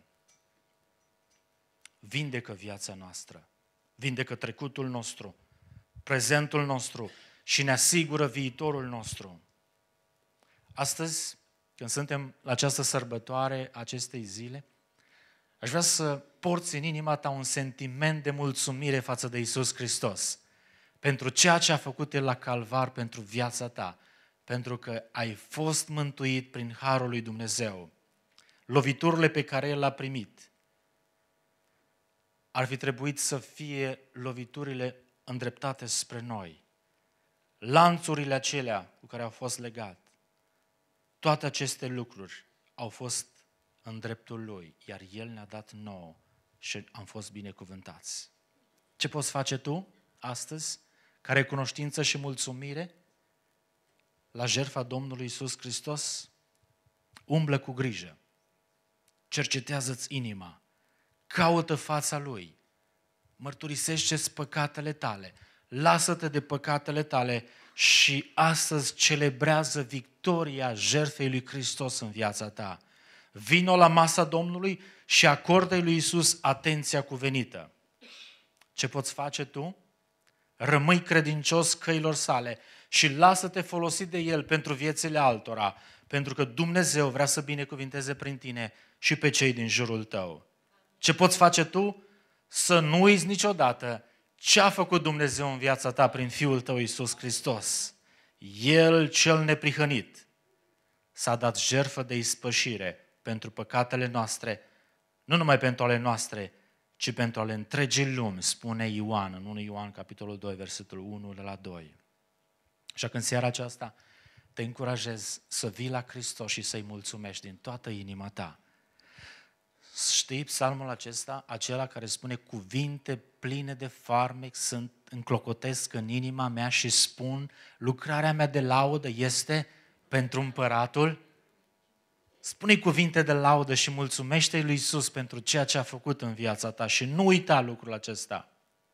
Vindecă viața noastră, vindecă trecutul nostru, prezentul nostru și ne asigură viitorul nostru. Astăzi, când suntem la această sărbătoare acestei zile, aș vrea să porți în inima ta un sentiment de mulțumire față de Iisus Hristos pentru ceea ce a făcut El la Calvar pentru viața ta, pentru că ai fost mântuit prin harul lui Dumnezeu. Loviturile pe care El le-a primit ar fi trebuit să fie loviturile îndreptate spre noi. Lanțurile acelea cu care au fost legat, toate aceste lucruri au fost în dreptul Lui, iar El ne-a dat nouă și am fost binecuvântați. Ce poți face tu astăzi, ca recunoștință și mulțumire la jertfa Domnului Iisus Hristos? Umblă cu grijă, cercetează-ți inima, caută fața Lui, mărturisește-ți păcatele tale, lasă-te de păcatele tale și astăzi celebrează victoria jertfei lui Hristos în viața ta. Vino la masa Domnului și acordă-i lui Iisus atenția cuvenită. Ce poți face tu? Rămâi credincios căilor sale și lasă-te folosit de El pentru viețile altora, pentru că Dumnezeu vrea să binecuvinteze prin tine și pe cei din jurul tău. Ce poți face tu? Să nu uiți niciodată ce a făcut Dumnezeu în viața ta prin Fiul tău Iisus Hristos. El cel neprihănit s-a dat jertfă de ispășire pentru păcatele noastre, nu numai pentru ale noastre, ci pentru ale întregii lumi, spune Ioan, în 1 Ioan, capitolul 2, versetul 1 de la 2. Așa că în seara aceasta te încurajez să vii la Hristos și să-i mulțumești din toată inima ta. Știi psalmul acesta, acela care spune cuvinte pline de farmec sunt înclocotesc în inima mea și spun lucrarea mea de laudă este pentru împăratul? Spune-i cuvinte de laudă și mulțumește-i lui Iisus pentru ceea ce a făcut în viața ta și nu uita lucrul acesta.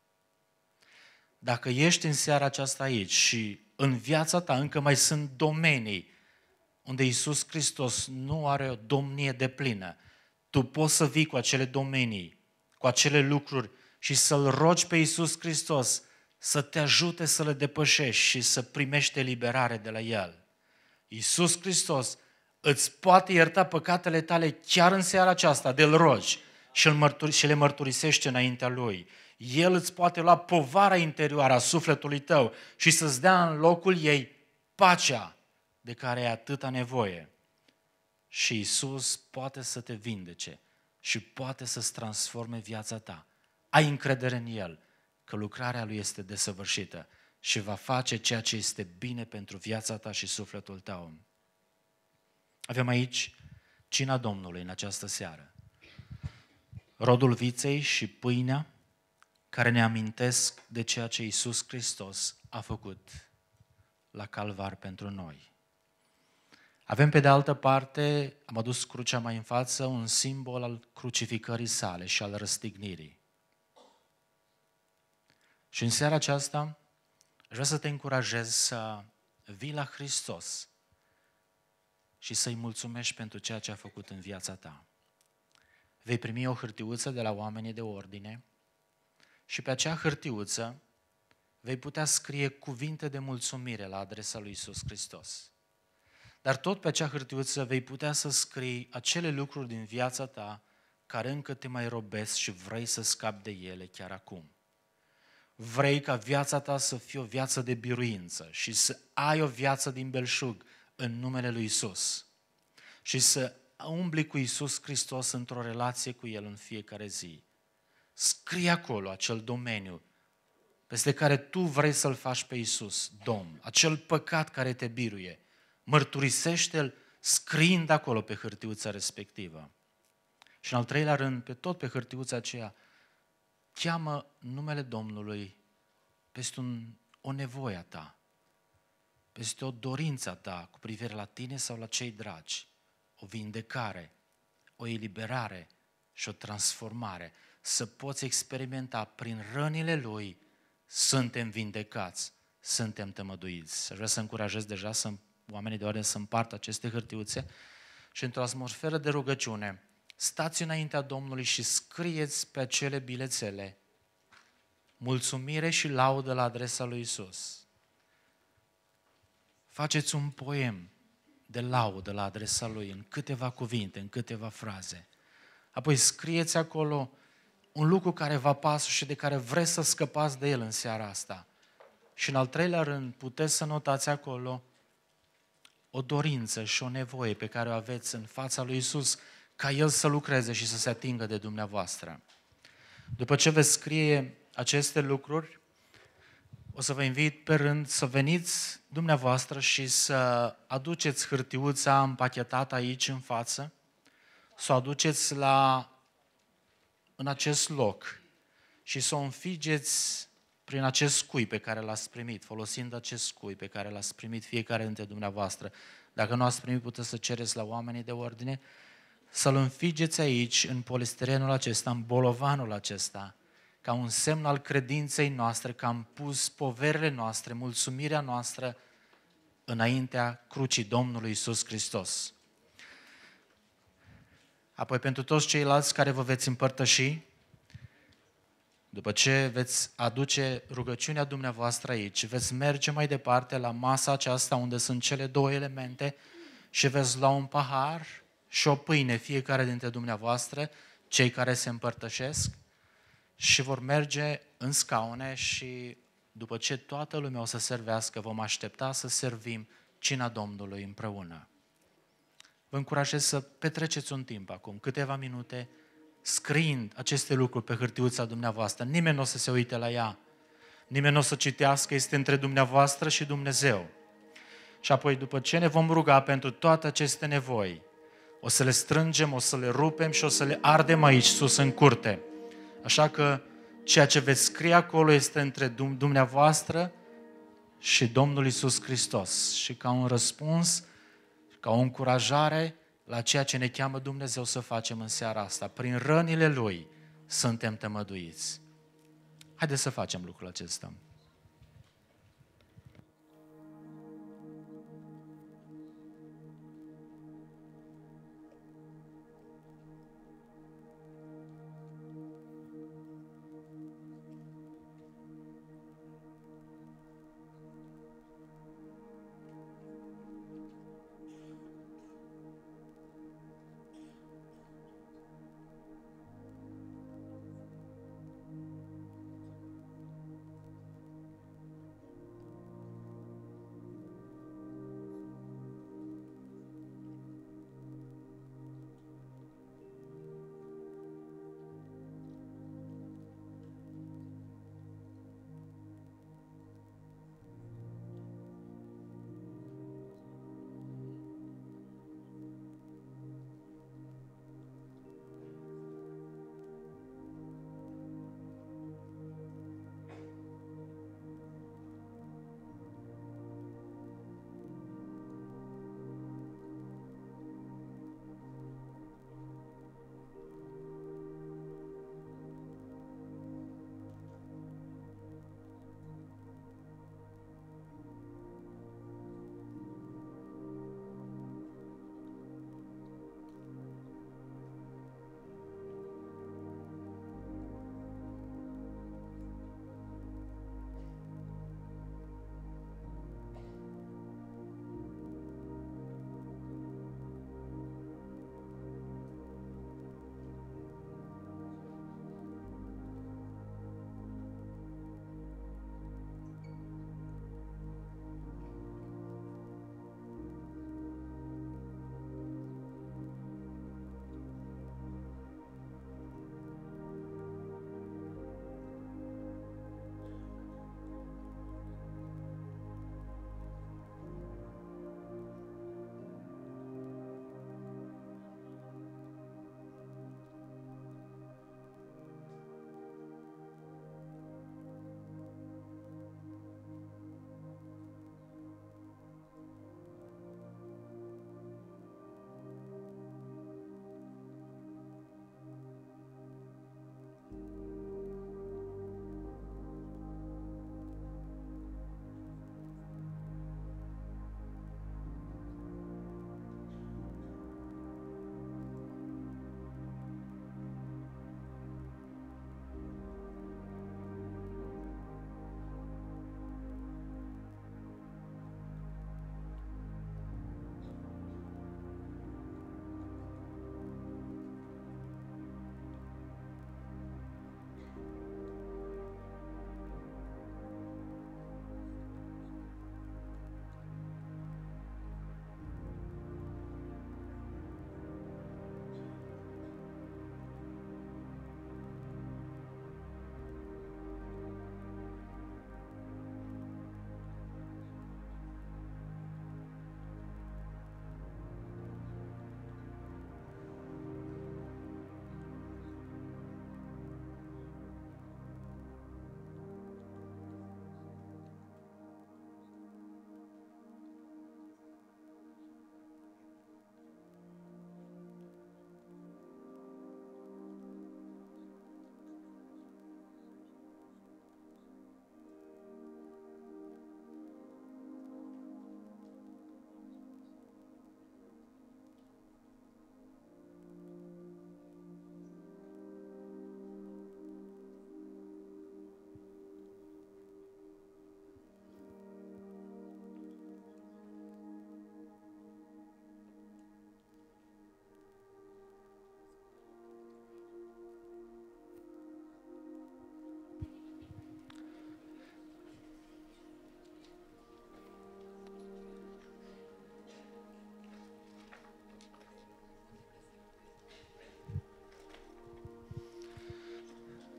Dacă ești în seara aceasta aici și în viața ta încă mai sunt domenii unde Iisus Hristos nu are o domnie deplină, tu poți să vii cu acele domenii, cu acele lucruri și să-L rogi pe Iisus Hristos să te ajute să le depășești și să primești eliberare de la El. Iisus Hristos îți poate ierta păcatele tale chiar în seara aceasta, de-L rogi și le mărturisește înaintea Lui. El îți poate lua povara interioară a sufletului tău și să-ți dea în locul ei pacea de care ai atâta nevoie. Și Iisus poate să te vindece și poate să-ți transforme viața ta. Ai încredere în El că lucrarea Lui este desăvârșită și va face ceea ce este bine pentru viața ta și sufletul tău. Avem aici cina Domnului în această seară. Rodul viței și pâinea care ne amintesc de ceea ce Iisus Hristos a făcut la Calvar pentru noi. Avem pe de altă parte, am adus crucea mai în față, un simbol al crucificării sale și al răstignirii. Și în seara aceasta aș vrea să te încurajez să vii la Hristos și să-i mulțumești pentru ceea ce a făcut în viața ta. Vei primi o hârtiuță de la oamenii de ordine și pe acea hârtiuță vei putea scrie cuvinte de mulțumire la adresa lui Iisus Hristos. Dar tot pe acea hârtiuță vei putea să scrii acele lucruri din viața ta care încă te mai robesc și vrei să scapi de ele chiar acum. Vrei ca viața ta să fie o viață de biruință și să ai o viață din belșug în numele lui Iisus și să umbli cu Iisus Hristos într-o relație cu El în fiecare zi. Scrie acolo acel domeniu peste care tu vrei să-L faci pe Iisus, Domn, acel păcat care te biruie. Mărturisește-L scriind acolo pe hârtiuța respectivă. Și în al treilea rând, pe tot pe hârtiuța aceea, cheamă numele Domnului peste o nevoie a ta, peste o dorință a ta cu privire la tine sau la cei dragi, o vindecare, o eliberare și o transformare. să poți experimenta prin rănile Lui, suntem vindecați, suntem tămăduiți. Aș vrea să încurajez deja oamenii de ordine să împartă aceste hârtiuțe și într-o atmosferă de rugăciune, stați înaintea Domnului și scrieți pe acele bilețele mulțumire și laudă la adresa lui Isus. Faceți un poem de laudă la adresa Lui în câteva cuvinte, în câteva fraze. Apoi scrieți acolo un lucru care vă pasă și de care vreți să scăpați de el în seara asta. Și în al treilea rând, puteți să notați acolo o dorință și o nevoie pe care o aveți în fața lui Isus, ca El să lucreze și să se atingă de dumneavoastră. După ce veți scrie aceste lucruri, o să vă invit pe rând să veniți dumneavoastră și să aduceți hârtiuța împachetată aici în față, să o aduceți în acest loc și să o înfigeți prin acest cui pe care l-ați primit, folosind acest cui pe care l-ați primit fiecare dintre dumneavoastră. Dacă nu ați primit, puteți să cereți la oamenii de ordine, să-l înfigeți aici, în polistirenul acesta, în bolovanul acesta, ca un semn al credinței noastre, că am pus poverile noastre, mulțumirea noastră înaintea crucii Domnului Iisus Hristos. Apoi, pentru toți ceilalți care vă veți împărtăși, după ce veți aduce rugăciunea dumneavoastră aici, veți merge mai departe la masa aceasta unde sunt cele două elemente și veți lua un pahar și o pâine fiecare dintre dumneavoastră, cei care se împărtășesc, și vor merge în scaune și după ce toată lumea o să servească, vom aștepta să servim cina Domnului împreună. Vă încurajez să petreceți un timp acum, câteva minute, scriind aceste lucruri pe hârtiuța dumneavoastră. Nimeni nu o să se uite la ea, nimeni nu o să citească, este între dumneavoastră și Dumnezeu. Și apoi, după ce ne vom ruga pentru toate aceste nevoi, o să le strângem, o să le rupem și o să le ardem aici, sus în curte. Așa că ceea ce veți scrie acolo este între dumneavoastră și Domnul Iisus Hristos. Și ca un răspuns, ca o încurajare la ceea ce ne cheamă Dumnezeu să facem în seara asta. Prin rănile Lui suntem tămăduiți. Haideți să facem lucrul acesta.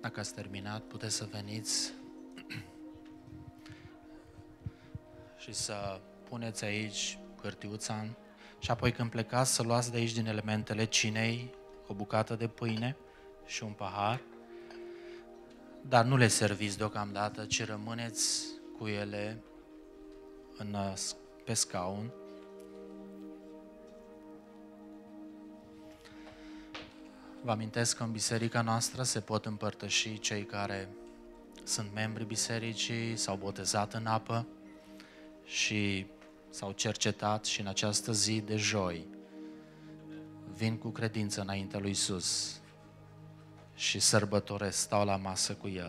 Dacă ați terminat, puteți să veniți și să puneți aici hârtiuța și apoi când plecați să luați de aici din elementele cinei o bucată de pâine și un pahar, dar nu le serviți deocamdată, ci rămâneți cu ele pe scaun. Vă amintesc că în biserica noastră se pot împărtăși cei care sunt membri bisericii, s-au botezat în apă și s-au cercetat și în această zi de joi vin cu credință înaintea lui Iisus și sărbătoresc, stau la masă cu El.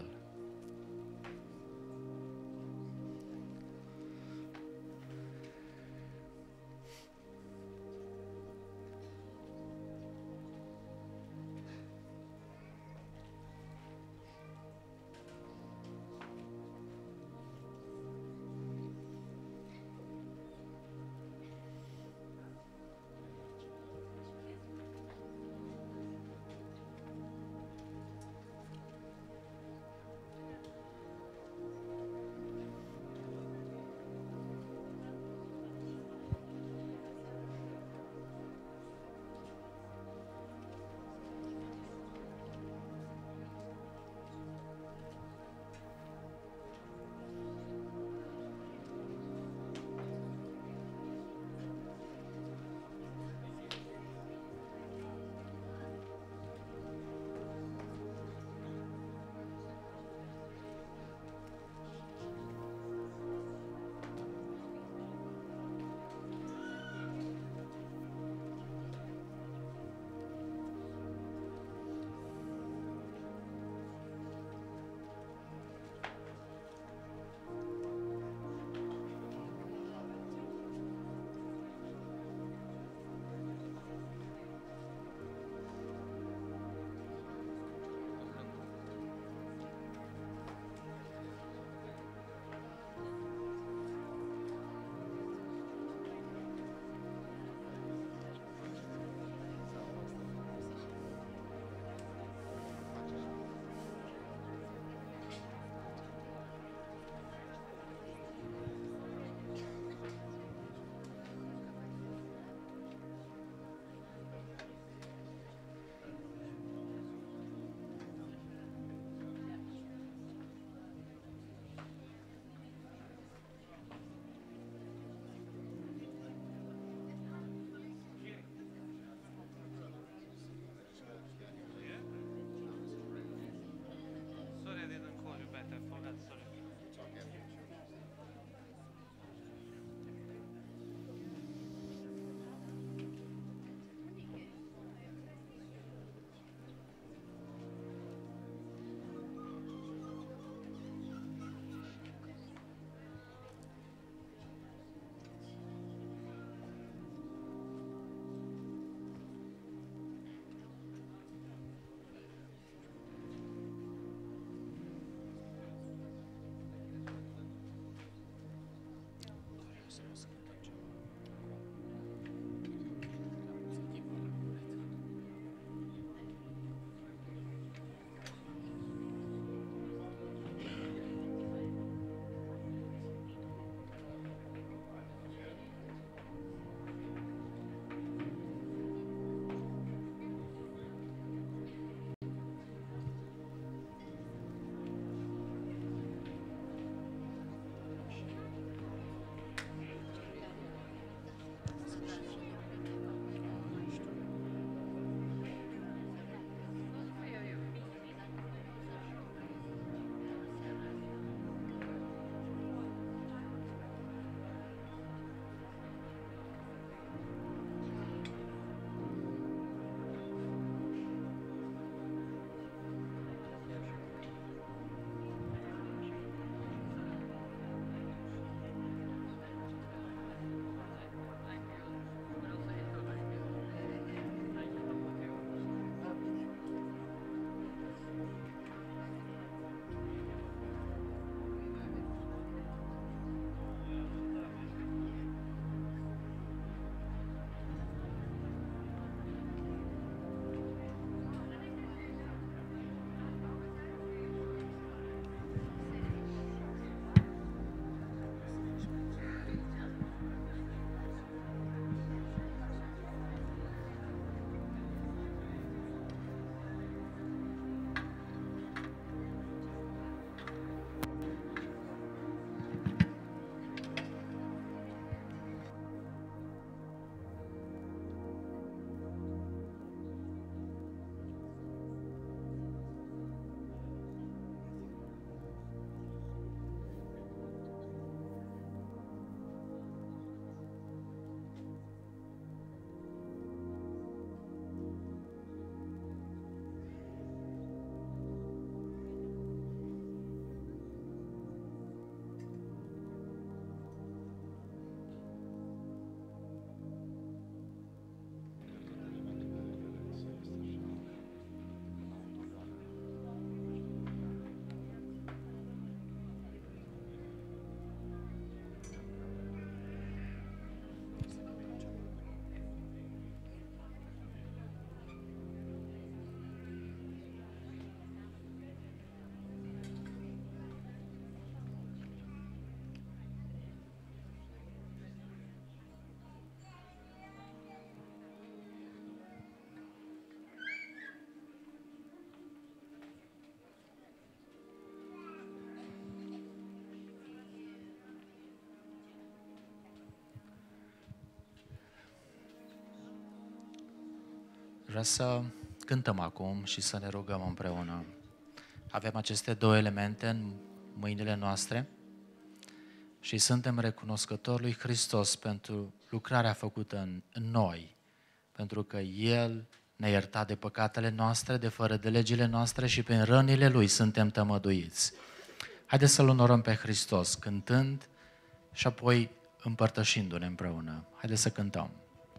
Vreau să cântăm acum și să ne rugăm împreună. Avem aceste două elemente în mâinile noastre și suntem recunoscători lui Hristos pentru lucrarea făcută în noi, pentru că El ne-a iertat de păcatele noastre, de fără de legile noastre și prin rănile Lui suntem tămăduiți. Haideți să-L onorăm pe Hristos cântând și apoi împărtășindu-ne împreună. Haideți să cântăm.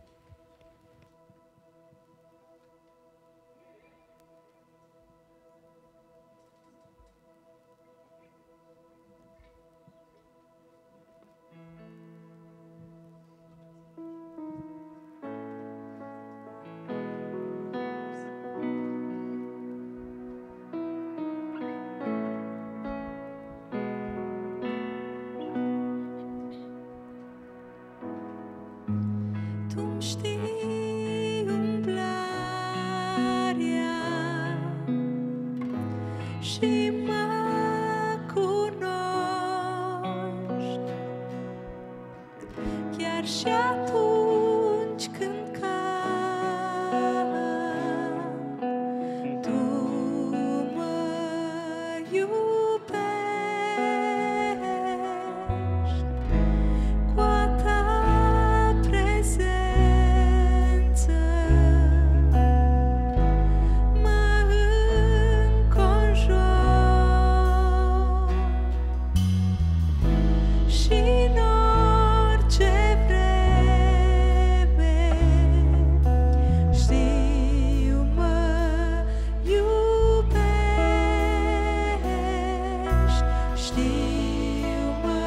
Tu-mi știi umblarea și mă cunoști, chiar și atunci când cad, Tu mă iubești. Cu a Ta prezență mă înconjori și în orice vreme știu mă iubești, știu mă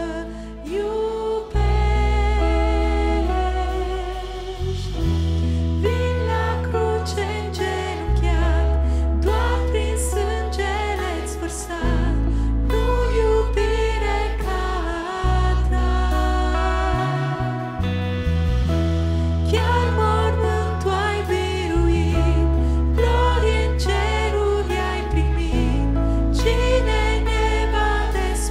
iubești. Vin la cruce îngenunchiat, doar prin sângele-ți vărsat, nu iubire ca Ta. Chiar mormântul ai biruit, glori în ceruri ai primit, cine ne va despărți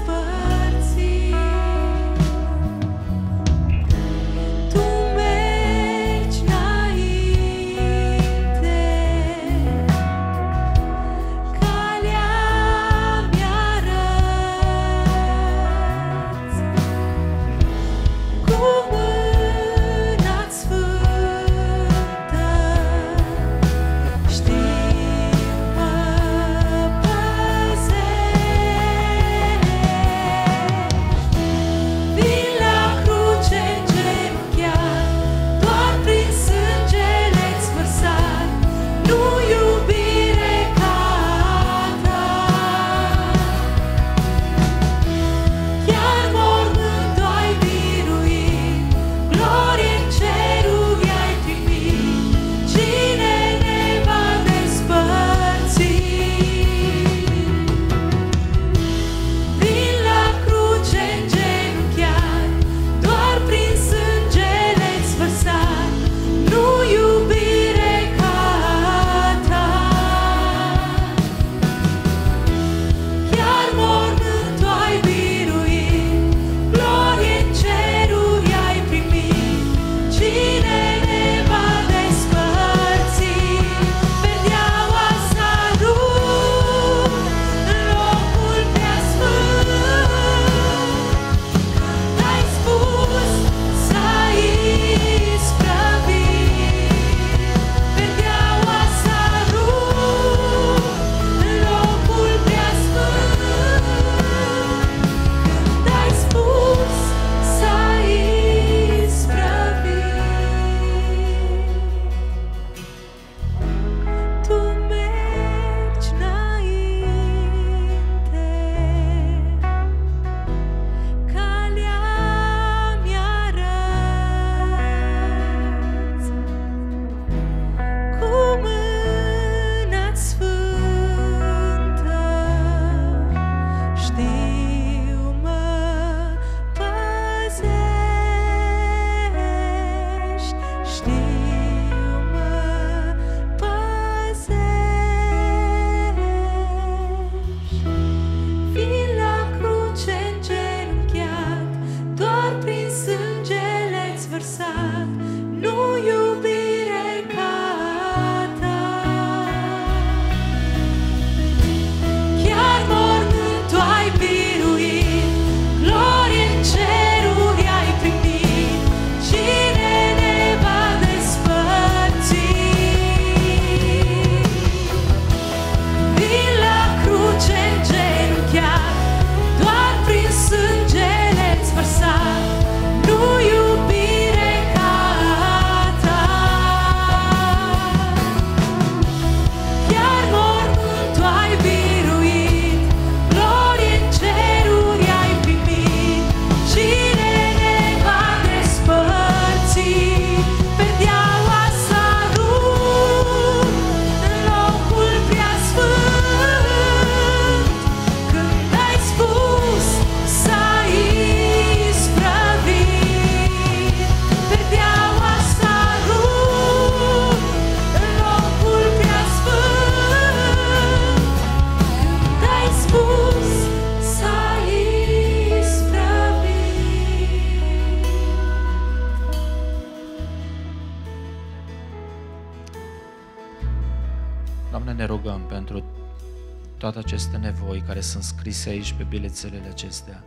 pentru toate aceste nevoi care sunt scrise aici pe bilețelele acestea.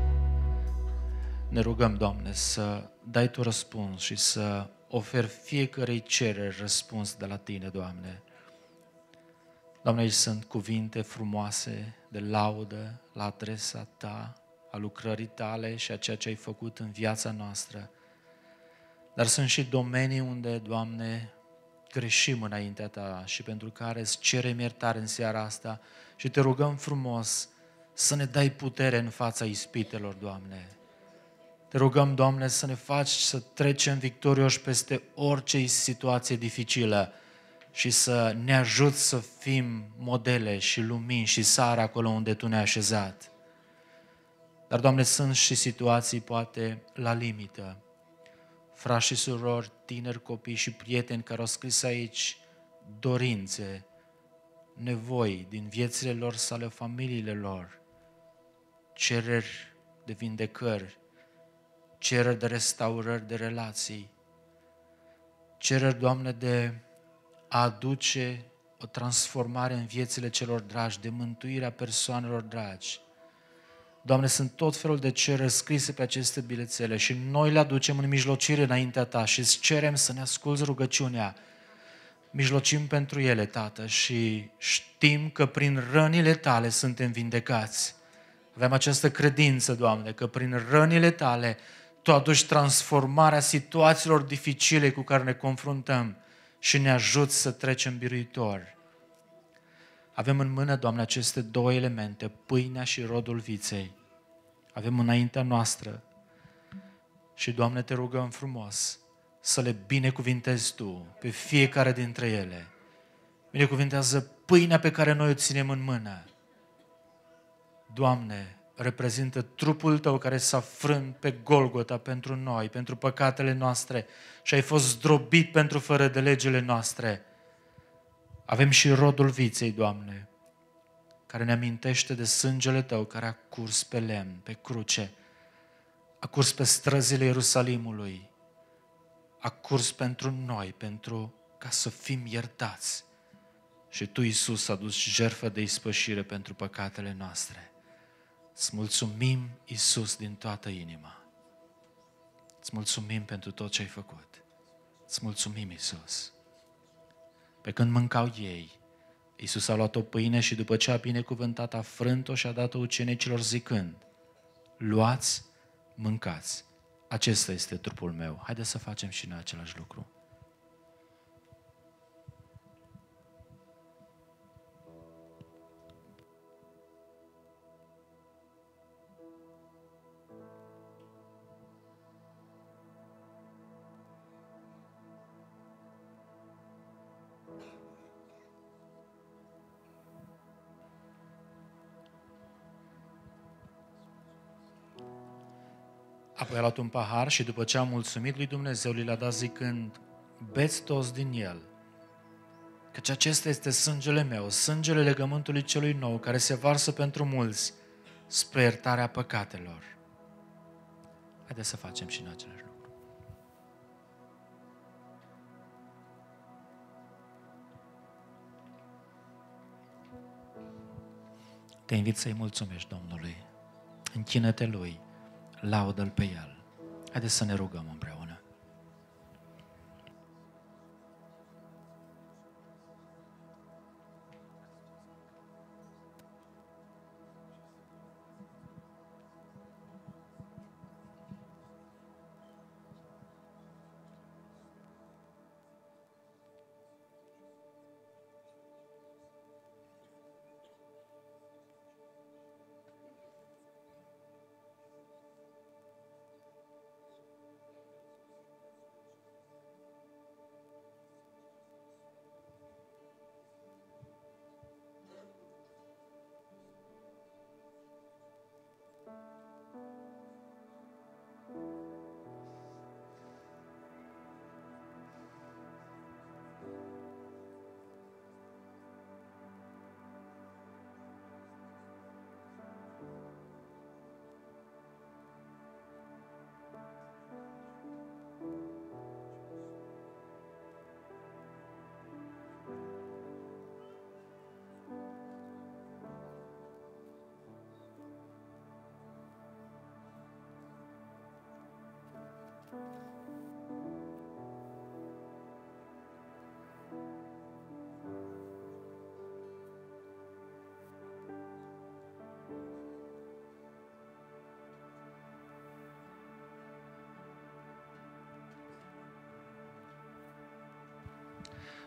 Ne rugăm, Doamne, să dai Tu răspuns și să oferi fiecărei cereri răspuns de la Tine, Doamne. Doamne, aici sunt cuvinte frumoase de laudă la adresa Ta, a lucrării Tale și a ceea ce ai făcut în viața noastră. Dar sunt și domenii unde, Doamne, greșim înaintea Ta și pentru care îți cerem iertare în seara asta și Te rugăm frumos să ne dai putere în fața ispitelor, Doamne. Te rugăm, Doamne, să ne faci să trecem victorioși peste orice situație dificilă și să ne ajuți să fim modele și lumini și sare acolo unde Tu ne-ai așezat. Dar, Doamne, sunt și situații poate la limită. Frați și surori, tineri, copii și prieteni care au scris aici dorințe, nevoi din viețile lor sau ale familiile lor, cereri de vindecări, cereri de restaurări de relații, cereri, Doamne, de a aduce o transformare în viețile celor dragi, de mântuirea persoanelor dragi. Doamne, sunt tot felul de cereri scrise pe aceste bilețele și noi le aducem în mijlocire înaintea Ta și îți cerem să ne asculți rugăciunea. Mijlocim pentru ele, Tată, și știm că prin rănile Tale suntem vindecați. Avem această credință, Doamne, că prin rănile Tale Tu aduci transformarea situațiilor dificile cu care ne confruntăm și ne ajuți să trecem biruitor. Avem în mână, Doamne, aceste două elemente, pâinea și rodul viței. Avem înaintea noastră și, Doamne, Te rugăm frumos să le binecuvintezi Tu pe fiecare dintre ele. Binecuvintează pâinea pe care noi o ținem în mână. Doamne, reprezintă trupul Tău care s-a frânt pe Golgota pentru noi, pentru păcatele noastre și ai fost zdrobit pentru fără de legile noastre. Avem și rodul viței, Doamne, care ne amintește de sângele Tău care a curs pe lemn, pe cruce, a curs pe străzile Ierusalimului, a curs pentru noi, pentru ca să fim iertați. Și Tu, Iisus, aduci jertfă de ispășire pentru păcatele noastre. Îți mulțumim, Iisus, din toată inima. Îți mulțumim pentru tot ce ai făcut. Îți mulțumim, Iisus. Pe când mâncau ei, Iisus a luat o pâine și după ce a binecuvântat, a frânt-o și a dat-o ucenicilor zicând: luați, mâncați, acesta este trupul meu. Haideți să facem și noi același lucru. Apoi a luat un pahar și după ce a mulțumit lui Dumnezeu, li-a dat zicând: beți toți din el, căci acesta este sângele meu, sângele legământului celui nou, care se varsă pentru mulți spre iertarea păcatelor. Haideți să facem și noi același lucru. Te invit să-i mulțumești Domnului, închină-te Lui, laudă-L pe El. Haideți să ne rugăm împreună.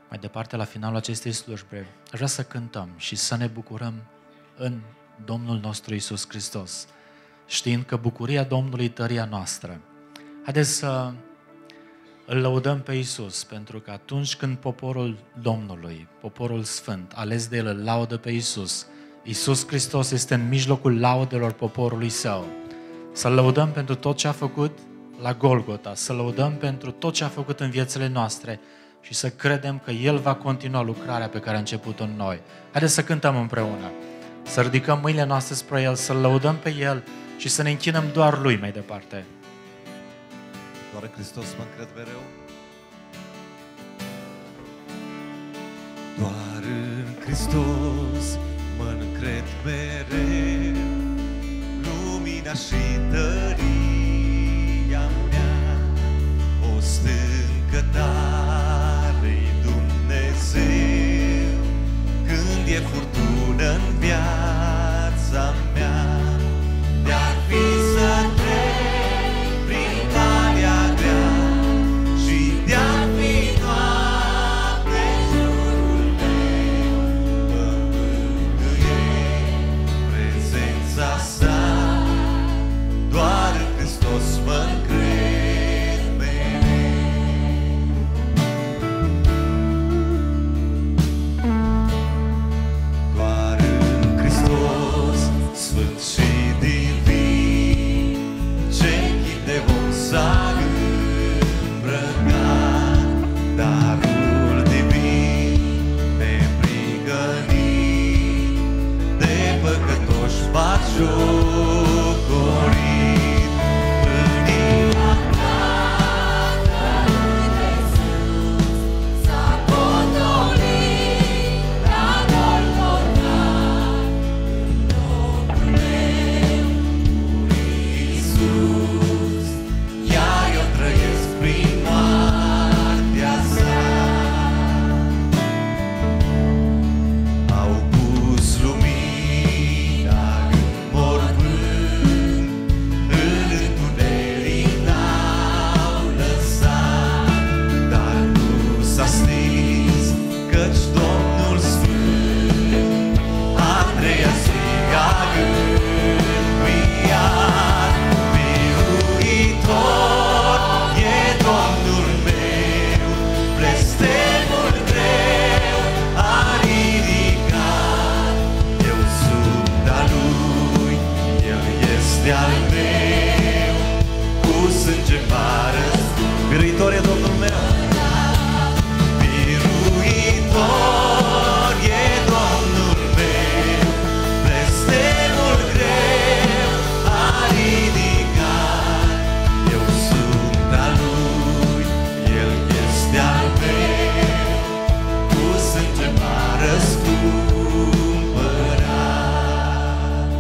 Mai departe, la finalul acestei slujbe, aș vrea să cântăm și să ne bucurăm în Domnul nostru Iisus Hristos, știind că bucuria Domnului e tăria noastră. Haideți să îl lăudăm pe Iisus, pentru că atunci când poporul Domnului, poporul sfânt, ales de El, îl laudă pe Iisus, Iisus Hristos este în mijlocul laudelor poporului Său. Să-L lăudăm pentru tot ce a făcut la Golgota, să lăudăm pentru tot ce a făcut în viețile noastre și să credem că El va continua lucrarea pe care a început-o în noi. Haideți să cântăm împreună, să ridicăm mâinile noastre spre El, să-L lăudăm pe El și să ne închinăm doar Lui mai departe. Doar în Hristos mă încred mereu. Doar în Hristos mă încred mereu. Lumina și tăria mea, o stâncă tare-i Dumnezeu. Când e furtună în viața mea, de-ar fi să trec prin calea grea și de-ar fi noapte în jurul meu, mă mângâie prezența sa. Doar în Hristos mă încred mereu. Doar în Hristos sfânt și divin, ce chip de om s-a îmbrăcat, darul divin neprihănit, de păcătoși batjocorit. În inima Tatălui de sus s-a potolit la Golgota. În locul meu muri Iisus, iar eu trăiesc prin moartea sa. Au pus lumina în mormânt, în întuneric n-au lăsat, dar nu s-a stins, căci Domnul Sfânt a treia zi a înviat. Biruitor e Domnul meu, blestemul greu a ridicat. Eu sunt al Lui, El este al meu, cu sânge m-a răscumpărat. Biruitor e Domnul meu, biruitor e Domnul meu, blestemul greu a ridicat. Eu sunt al Lui, El este al meu, cu sânge m-a răscumpărat.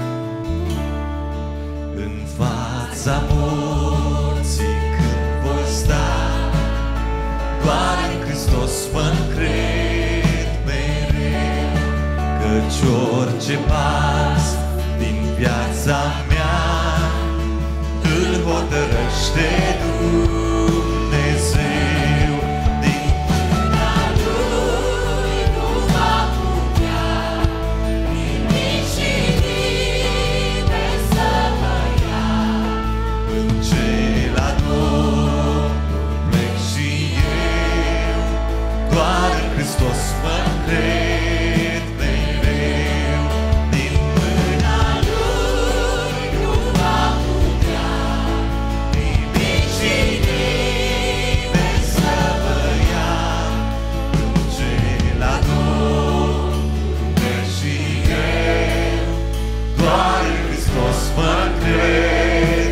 În fața morții când voi sta, doar în Hristos mă încred mereu, căci orice pas din viața mea îl hotărăște Dumnezeu. Din mâna Lui nu va putea nimic și nimeni să mă ia. În cel Domnul plec și eu, doar în Hristos mă încred mereu. Din mâna Lui nu va putea nimic și nimeni să mă ia. În cel Domnul plec și eu, doar în Hristos mă încred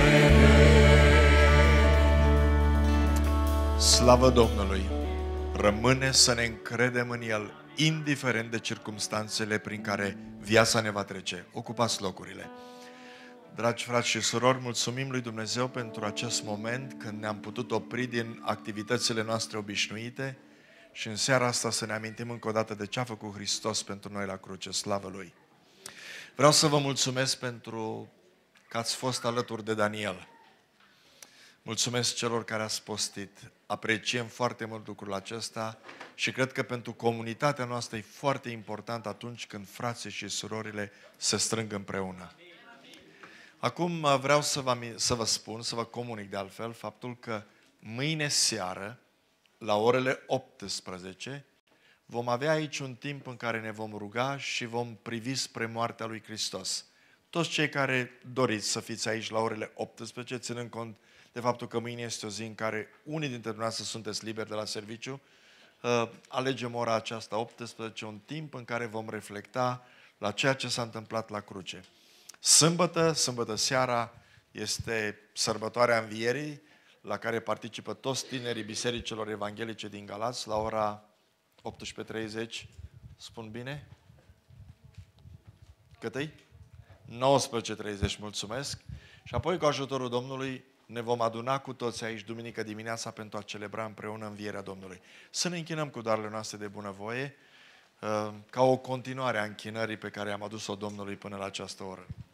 mereu. Slavă Domnului! Rămâne să ne încredem în El, indiferent de circumstanțele prin care viața ne va trece. Ocupați locurile. Dragi frați și surori, mulțumim lui Dumnezeu pentru acest moment când ne-am putut opri din activitățile noastre obișnuite și în seara asta să ne amintim încă o dată de ce a făcut Hristos pentru noi la cruce. Slavă Lui! Vreau să vă mulțumesc pentru că ați fost alături de Daniel. Mulțumesc celor care ați postit. Apreciem foarte mult lucrul acesta și cred că pentru comunitatea noastră e foarte important atunci când frații și surorile se strâng împreună. Acum vreau să vă spun, să vă comunic de altfel, faptul că mâine seară, la orele 18, vom avea aici un timp în care ne vom ruga și vom privi spre moartea lui Hristos. Toți cei care doriți să fiți aici la orele 18, ținând cont de faptul că mâine este o zi în care unii dintre dumneavoastră sunteți liberi de la serviciu, alegem ora aceasta 18, un timp în care vom reflecta la ceea ce s-a întâmplat la cruce. Sâmbătă seara, este sărbătoarea Învierii, la care participă toți tinerii bisericilor evanghelice din Galați, la ora 18:30, spun bine? Cât-i? 19:30, mulțumesc. Și apoi, cu ajutorul Domnului, ne vom aduna cu toți aici duminică dimineața pentru a celebra împreună Învierea Domnului. Să ne închinăm cu darurile noastre de bunăvoie, ca o continuare a închinării pe care am adus-o Domnului până la această oră.